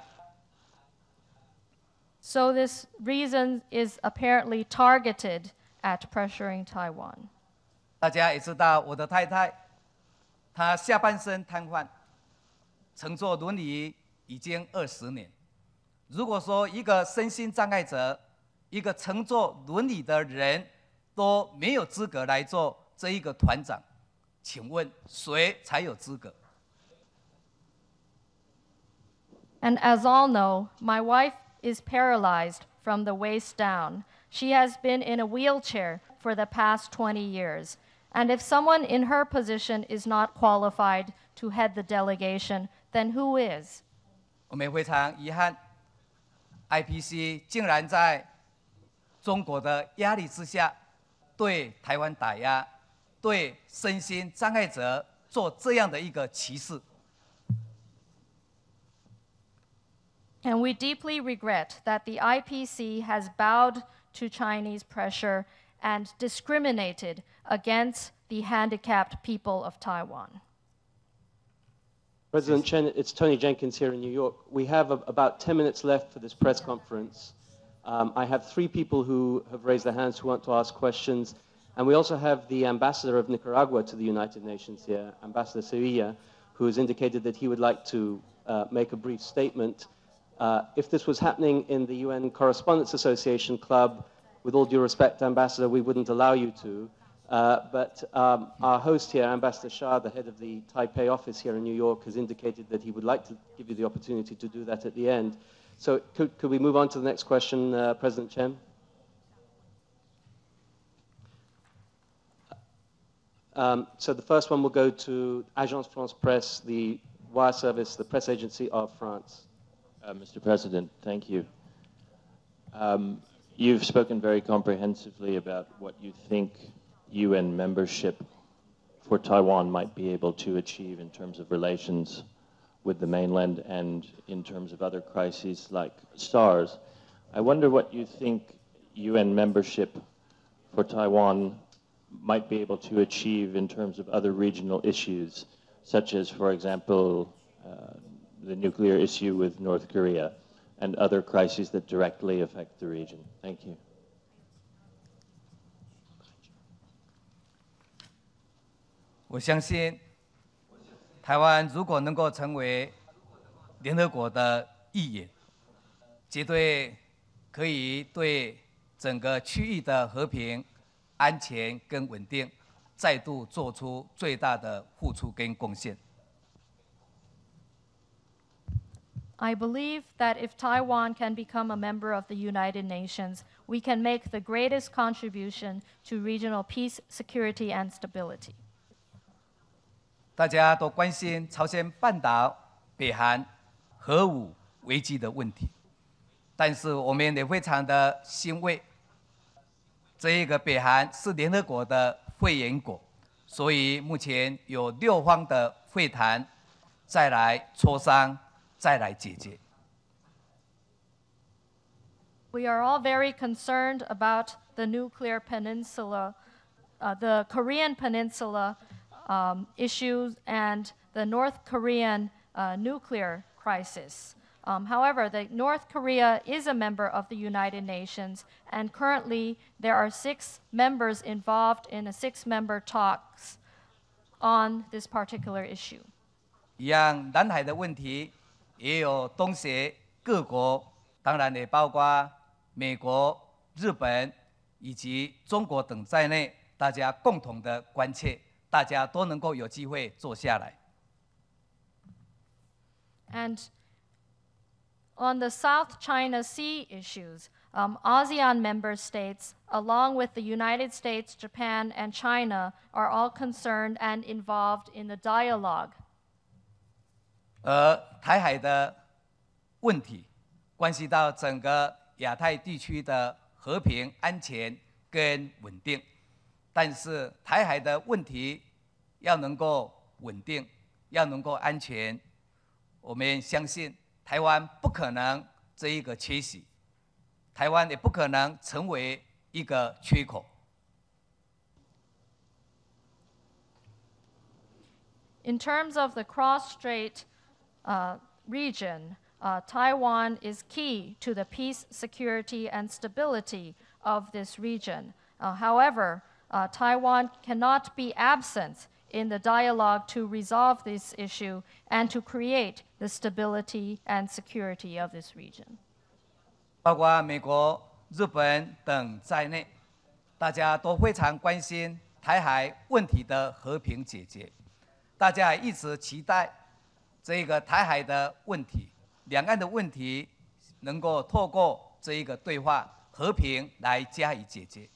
S4: So this reason is apparently targeted at pressuring Taiwan.
S3: 大家也知道，我的太太，她下半身瘫痪，乘坐轮椅已经二十年。如果说一个身心障碍者，一个乘坐轮椅的人都没有资格来做这一个团长，请问谁才有资格？
S4: And as all know, my wife is paralyzed from the waist down. She has been in a wheelchair for the past twenty years. And if someone in her position is not qualified to head the delegation, then who is?
S3: 我们非常遗憾 ，I P C 竟然在中国的压力之下，对台湾打压，对身心障碍者做这样的一个歧视。
S4: And we deeply regret that the I P C has bowed to Chinese pressure and discriminated against the handicapped people of Taiwan.
S2: President Chen, it's Tony Jenkins here in New York. We have a, about ten minutes left for this press conference. Um, I have three people who have raised their hands who want to ask questions. And we also have the ambassador of Nicaragua to the United Nations here, Ambassador Sevilla, who has indicated that he would like to uh, make a brief statement. Uh, if this was happening in the U N Correspondents Association Club, with all due respect, Ambassador, we wouldn't allow you to. Uh, but um, our host here, Ambassador Shah, the head of the Taipei office here in New York, has indicated that he would like to give you the opportunity to do that at the end. So could, could we move on to the next question, uh, President Chen? Um, so the first one will go to Agence France Presse, the wire service, the press agency of France.
S9: Uh, Mister President, thank you. Um, you've spoken very comprehensively about what you think U N membership for Taiwan might be able to achieve in terms of relations with the mainland and in terms of other crises like SARS. I wonder what you think U N membership for Taiwan might be able to achieve in terms of other regional issues, such as, for example, uh, the nuclear issue with North Korea and other crises that directly affect the region. Thank you.
S3: 我相信，台湾如果能够成为联合国的议员，绝对可以对整个区域的和平、安全跟稳定再度做出最大的付出跟贡献。
S4: I believe that if Taiwan can become a member of the United Nations, we can make the greatest contribution to regional peace, security, and stability.
S3: 大家都关心朝鲜半岛、北韩核武危机的问题，但是我们也非常的欣慰，这一个北韩是联合国的会员国，所以目前有六方的会谈，再来磋商。 再来解决。
S4: We are all very concerned about the nuclear peninsula, uh, the Korean peninsula um, issues and the North Korean uh, nuclear crisis. Um, however, the North Korea is a member of the United Nations, and currently there are six members involved in a six-member talks on this particular issue.
S3: 一样，南海的问题。 也有东协各国，当然也包括美国、日本以及中国等在内，大家共同的关切，大家都能够有机会坐下来。
S4: And on the South China Sea issues, um, ASEAN member states, along with the United States, Japan, and China, are all concerned and involved in the dialogue.
S3: 而台海的问题，关系到整个亚太地区的和平、安全跟稳定。但是台海的问题要能够稳定，要能够安全，我们相信台湾不可能这一个缺席，台湾也不可能成为一个缺口。
S4: In terms of the cross-strait uh, region, uh, Taiwan is key to the peace, security, and stability of this region. Uh, however, uh, Taiwan cannot be absent in the dialogue to resolve this issue and to create the stability and security of this region.
S3: 包括美国、日本等在内，大家都非常关心台海问题的和平解决。 大家一直期待这个台海的问题、两岸的问题能够透过这一个对话和平来加以解决。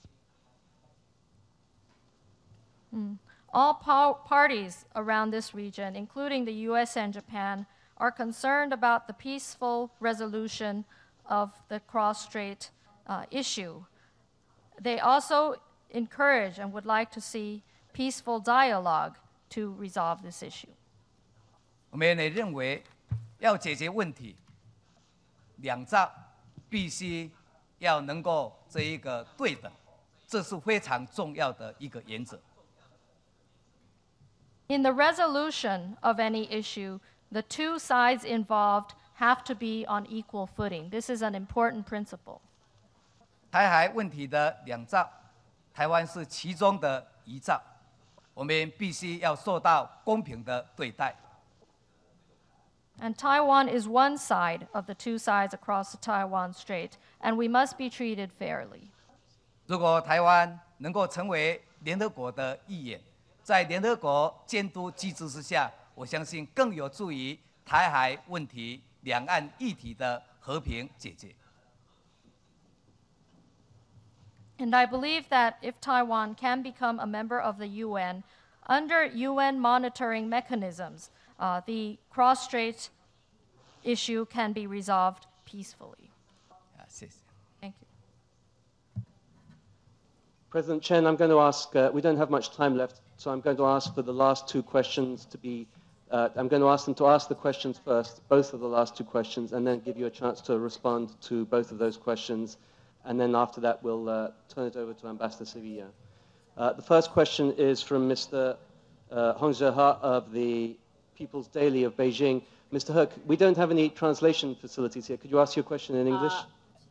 S4: Mm. All par parties around this region, including the U S and Japan, are concerned about the peaceful resolution of the cross-strait uh, issue. They also encourage and would like to see peaceful dialogue to resolve this issue.
S3: 我们也认为，要解决问题，两造必须要能够这一个对等，这是非常重要的一个原则。
S4: In the resolution of any issue, the two sides involved have to be on equal footing. This is an important principle.
S3: 台海问题的两造，台湾是其中的一造，我们必须要受到公平的对待。
S4: And Taiwan is one side of the two sides across the Taiwan Strait, and we must be treated fairly.
S3: 如果台湾能够成为联合国的一员，在联合国监督机制之下，我相信更有助于台海问题、两岸议题的和平解决。
S4: And I believe that if Taiwan can become a member of the U N, under U N monitoring mechanisms, uh, the cross-strait issue can be resolved peacefully.
S3: 啊，谢谢。
S4: Thank you.
S2: President Chen, I'm going to ask, uh, we don't have much time left, so I'm going to ask for the last two questions to be, uh, I'm going to ask them to ask the questions first, both of the last two questions, and then give you a chance to respond to both of those questions. And then after that, we'll uh, turn it over to Ambassador Sevilla. Uh, the first question is from Mister Uh, Hong Zhehe of the People's Daily of Beijing. Mister He, we don't have any translation facilities here. Could you ask your question in English?
S10: Uh,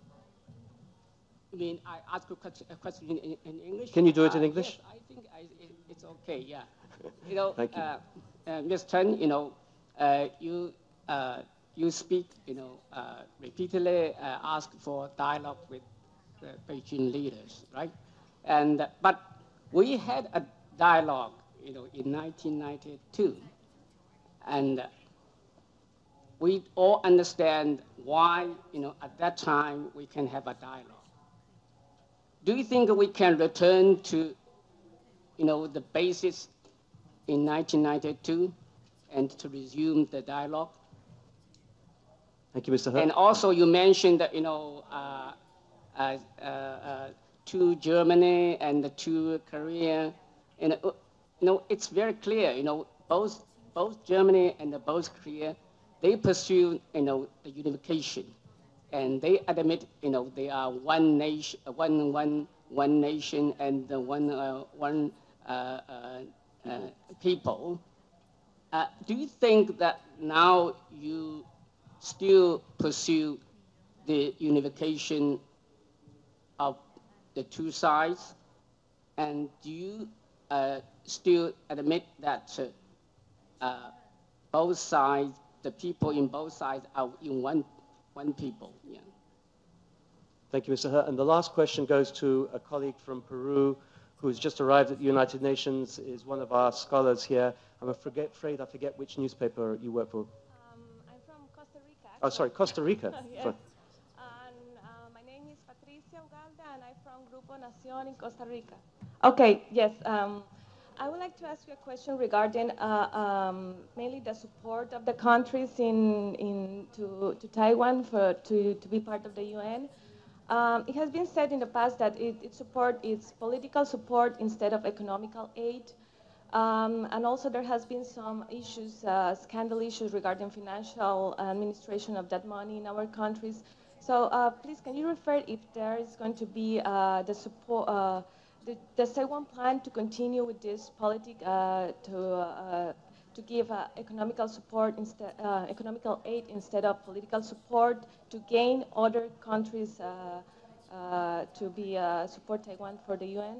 S10: I mean, I ask a question, a question in, in English.
S2: Can you do it in
S10: Uh,
S2: English?
S10: Yes, I think I, it, it's okay, yeah. You know,
S2: Thank you.
S10: Uh, uh, Miz Chen, you know, uh, you, uh, you speak, you know, uh, repeatedly uh, ask for dialogue with the Beijing leaders, right? And, but we had a dialogue, you know, in nineteen ninety-two, and we all understand why, you know, at that time we can have a dialogue. Do you think we can return to, you know, the basis in nineteen ninety-two and to resume the dialogue?
S2: Thank you, Mister He.
S10: And also you mentioned that, you know, uh, uh, uh, uh, to Germany and to Korea, and uh, you know, it's very clear, you know, both, both Germany and both Korea, they pursue, you know, the unification. And they admit, you know, they are one nation, one, one, one nation and one, uh, one uh, uh, uh, people. Uh, do you think that now you still pursue the unification of the two sides? And do you uh, still admit that uh, uh, both sides, the people in both sides are in one, one people? Yeah.
S2: Thank you, Mister He. And the last question goes to a colleague from Peru who has just arrived at the United Nations, is one of our scholars here. I'm forget, afraid I forget which newspaper you work for.
S11: Um, I'm from Costa Rica.
S2: Oh, sorry, Costa Rica.
S11: Yes.
S2: Sorry.
S11: And uh, my name is Patricia Ugalda, and I'm from Grupo Nación in Costa Rica. Okay, yes. Um, I would like to ask you a question regarding uh, um, mainly the support of the countries in, in to, to Taiwan for, to, to be part of the U N. Um, it has been said in the past that it, it support is political support instead of economical aid. Um, and also there has been some issues, uh, scandal issues regarding financial administration of that money in our countries. So uh, please, can you refer if there is going to be uh, the support, uh, the, the Taiwan plan to continue with this politic uh, to uh, to give uh, economical support instead, uh, economical aid instead of political support to gain other countries uh, uh, to be uh, support Taiwan for the U N?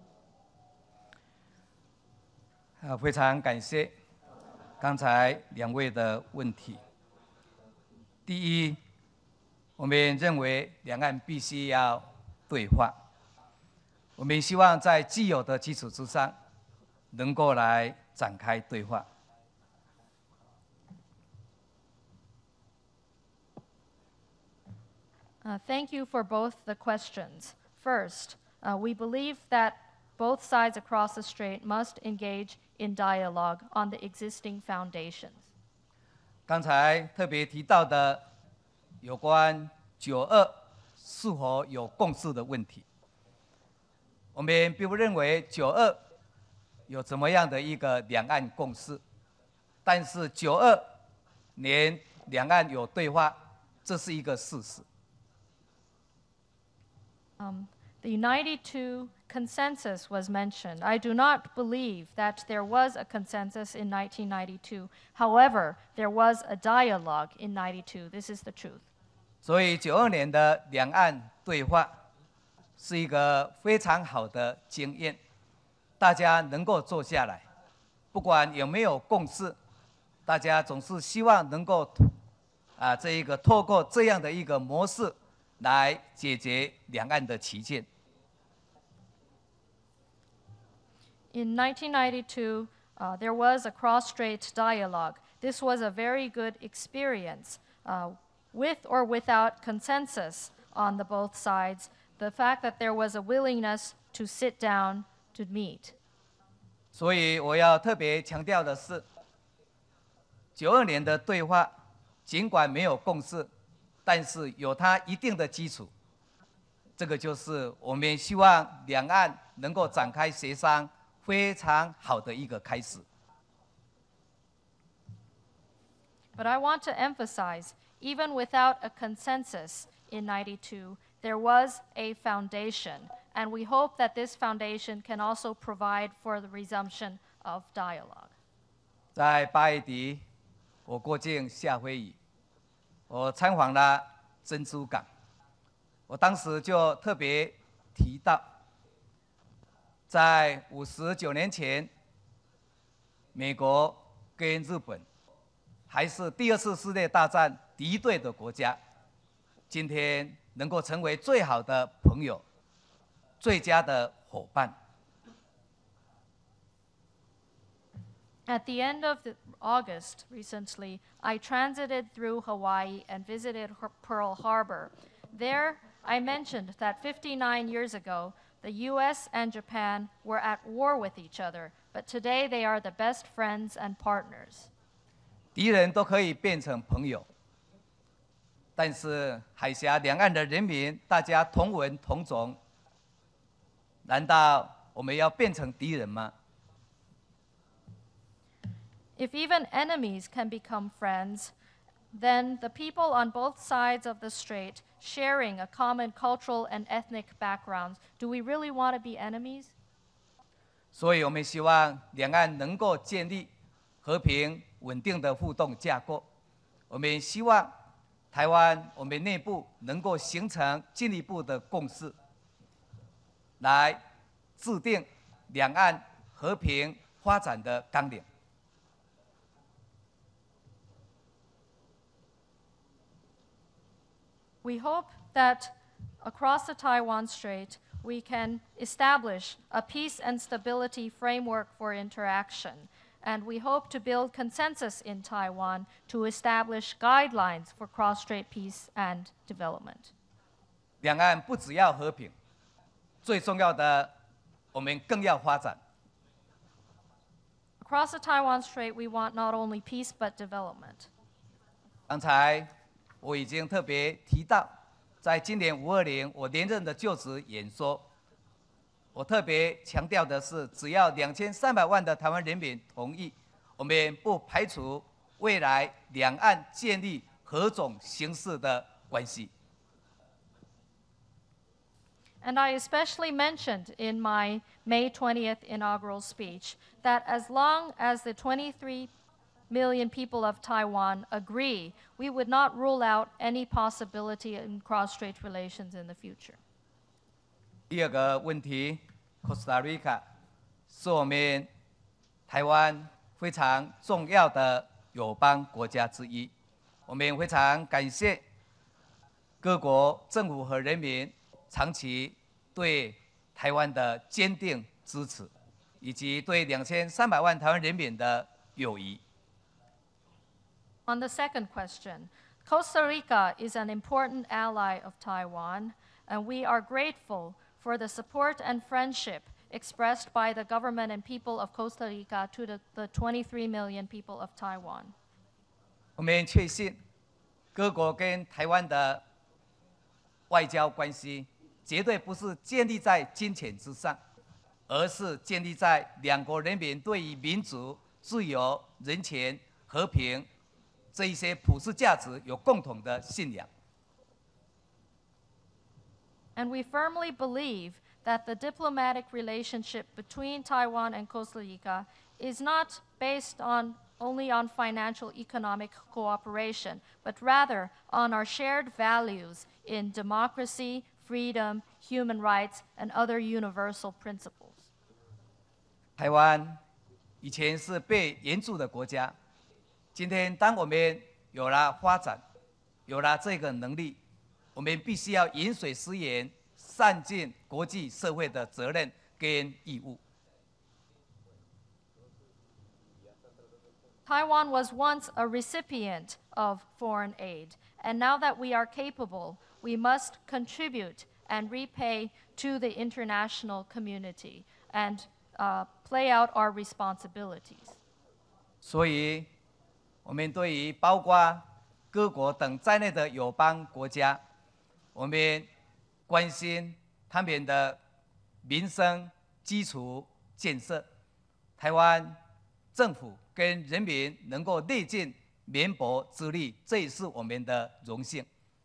S3: 啊，非常感谢刚才两位的问题。第一，我们认为两岸必须要对话，我们希望在既有的基础之上，能够来展开对话。
S4: Uh, thank you for both the questions. First, uh, we believe that both sides across the strait must engage in dialogue on the existing foundations.
S3: 刚才特别提到的有关九二是否有共识的问题，我们并不认为九二有怎么样的一个两岸共识，但是九二年两岸有对话，这是一个事实。
S4: Um, the ninety-two consensus was mentioned. I do not believe that there was a consensus in nineteen ninety-two. However, there was a dialogue in ninety-two. This is the truth.
S3: 所以九二年的两岸对话是一个非常好的经验，大家能够坐下来，不管有没有共识，大家总是希望能够啊这一个透过这样的一个模式来解决两岸的歧见。
S4: In nineteen ninety-two, uh, there was a cross-strait dialogue. This was a very good experience. Uh, with or without consensus on the both sides, the fact that there was a willingness to sit down to meet.
S3: 所以我要特别强调的是，九二年的对话，尽管没有共识，但是有它一定的基础。这个就是我们希望两岸能够展开协商非常好的一个开始。
S4: But I want to emphasize, even without a consensus in ninety-two, there was a foundation, and we hope that this foundation can also provide for the resumption of dialogue.
S3: 在八月底，我过境夏威夷，我参访了珍珠港。我当时就特别提到，在五十九年前，美国跟日本还是第二次世界大战敌对的国家，今天能够成为最好的朋友、最佳的伙伴。
S4: At the end of the August recently, I transited through Hawaii and visited Pearl Harbor. There, I mentioned that fifty-nine years ago, the U S and Japan were at war with each other, but today they are the best friends and partners.
S3: 敌人都可以变成朋友，但是海峡两岸的人民，大家同文同种，难道我们要变成敌人吗？
S4: If even enemies can become friends, then the people on both sides of the strait, sharing a common cultural and ethnic backgrounds, do we really want to be enemies?
S3: 所以我们希望两岸能够建立和平稳定的互动架构。我们希望台湾我们内部能够形成进一步的共识，来制定两岸和平发展的纲领。
S4: We hope that across the Taiwan Strait, we can establish a peace and stability framework for interaction. And we hope to build consensus in Taiwan to establish guidelines for cross-strait peace and development.
S3: 两岸不只要和平，最重要的，我们更要发展。
S4: Across the Taiwan Strait, we want not only peace but development.
S3: 刚才 我已经特别提到，在今年五二零我连任的就职演说，我特别强调的是，只要两千三百万的台湾人民同意，我们不排除未来两岸建立何种形式的关系。
S4: And I especially mentioned in my May twentieth inaugural speech that as long as the twenty-three million people of Taiwan agree, we would not rule out any possibility in cross-strait relations in the future.
S3: 第二个问题 ，Costa Rica 是我们台湾非常重要的友邦国家之一。我们非常感谢各国政府和人民长期对台湾的坚定支持，以及对两千三百万台湾人民的友谊。
S4: On the second question, Costa Rica is an important ally of Taiwan, and we are grateful for the support and friendship expressed by the government and people of Costa Rica to the, the twenty-three million people of Taiwan.
S3: 我们确信，各国跟台湾的外交关系绝对不是建立在金钱之上，而是建立在两国人民对于民主、自由、人权、和平这一些普世价值有共同的信仰。
S4: And we firmly believe that the diplomatic relationship between Taiwan and Costa Rica is not based on only on financial economic cooperation, but rather on our shared values in democracy, freedom, human rights, and other universal principles.
S3: 台湾以前是被援助的国家，今天当我们有了发展，有了这个能力，我们必须要饮水思源，善尽国际社会的责任跟义务。
S4: Taiwan was once a recipient of foreign aid, and now that we are capable, we must contribute and repay to the international community and uh, play out our responsibilities.
S3: 所以，我们对于包括各国等在内的友邦国家，我们关心他们的民生基础建设，台湾政府跟人民能够历尽绵薄之力，这也是我们的荣幸。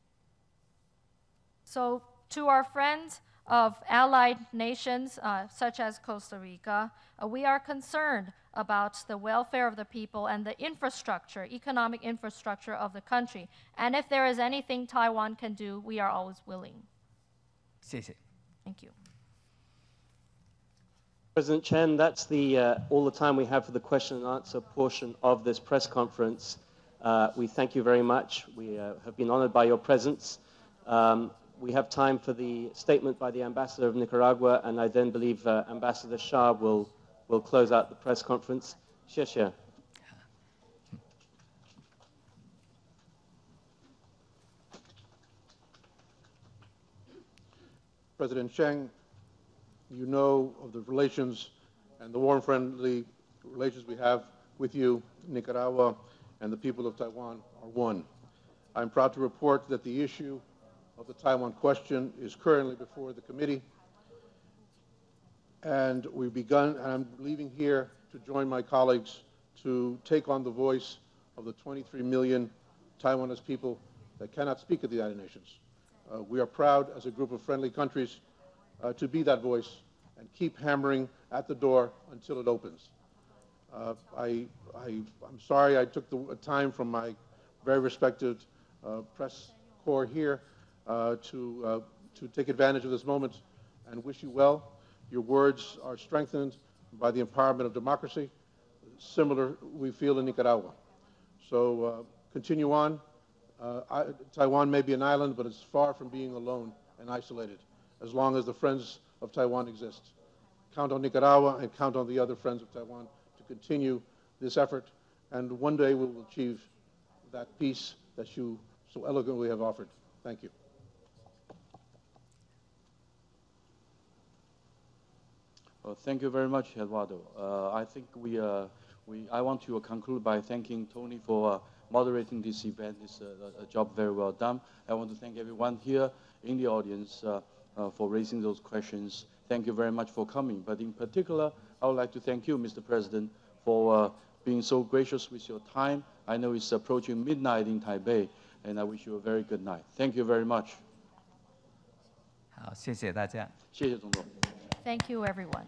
S4: So, to our friends of allied nations uh, such as Costa Rica, uh, we are concerned about the welfare of the people and the infrastructure, economic infrastructure of the country. And if there is anything Taiwan can do, we are always willing.
S3: 谢谢。
S4: Thank you.
S2: President Chen, that's the, uh, all the time we have for the question and answer portion of this press conference. Uh, we thank you very much. We uh, have been honored by your presence. Um, we have time for the statement by the Ambassador of Nicaragua, and I then believe uh, Ambassador Shah will, will close out the press conference. Xie xie.
S12: President Cheng, you know of the relations and the warm, friendly relations we have with you. Nicaragua and the people of Taiwan are one. I'm proud to report that the issue of the Taiwan question is currently before the committee, and we've begun, and I'm leaving here to join my colleagues to take on the voice of the twenty-three million Taiwanese people that cannot speak at the United Nations. Uh, we are proud as a group of friendly countries uh, to be that voice and keep hammering at the door until it opens. Uh, I, I, I'm sorry I took the time from my very respected uh, press corps here uh, to, uh, to take advantage of this moment and wish you well. Your words are strengthened by the empowerment of democracy, similar we feel in Nicaragua. So uh, continue on. Uh, I, Taiwan may be an island, but it's far from being alone and isolated, as long as the friends of Taiwan exist. Count on Nicaragua and count on the other friends of Taiwan to continue this effort, and one day we will achieve that peace that you so eloquently have offered. Thank you.
S1: Well, thank you very much, Eduardo. Uh, I think we, uh, we, I want to conclude by thanking Tony for uh, moderating this event. It's a, a job very well done. I want to thank everyone here in the audience uh, uh, for raising those questions. Thank you very much for coming. But in particular, I would like to thank you, Mister President, for uh, being so gracious with your time. I know it's approaching midnight in Taipei, and I wish you a very good night. Thank you very much.
S3: 好，谢谢大家。
S1: 谢谢总统。
S4: Thank you, everyone.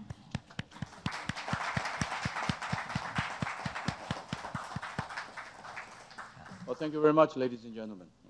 S1: Well, thank you very much, ladies and gentlemen.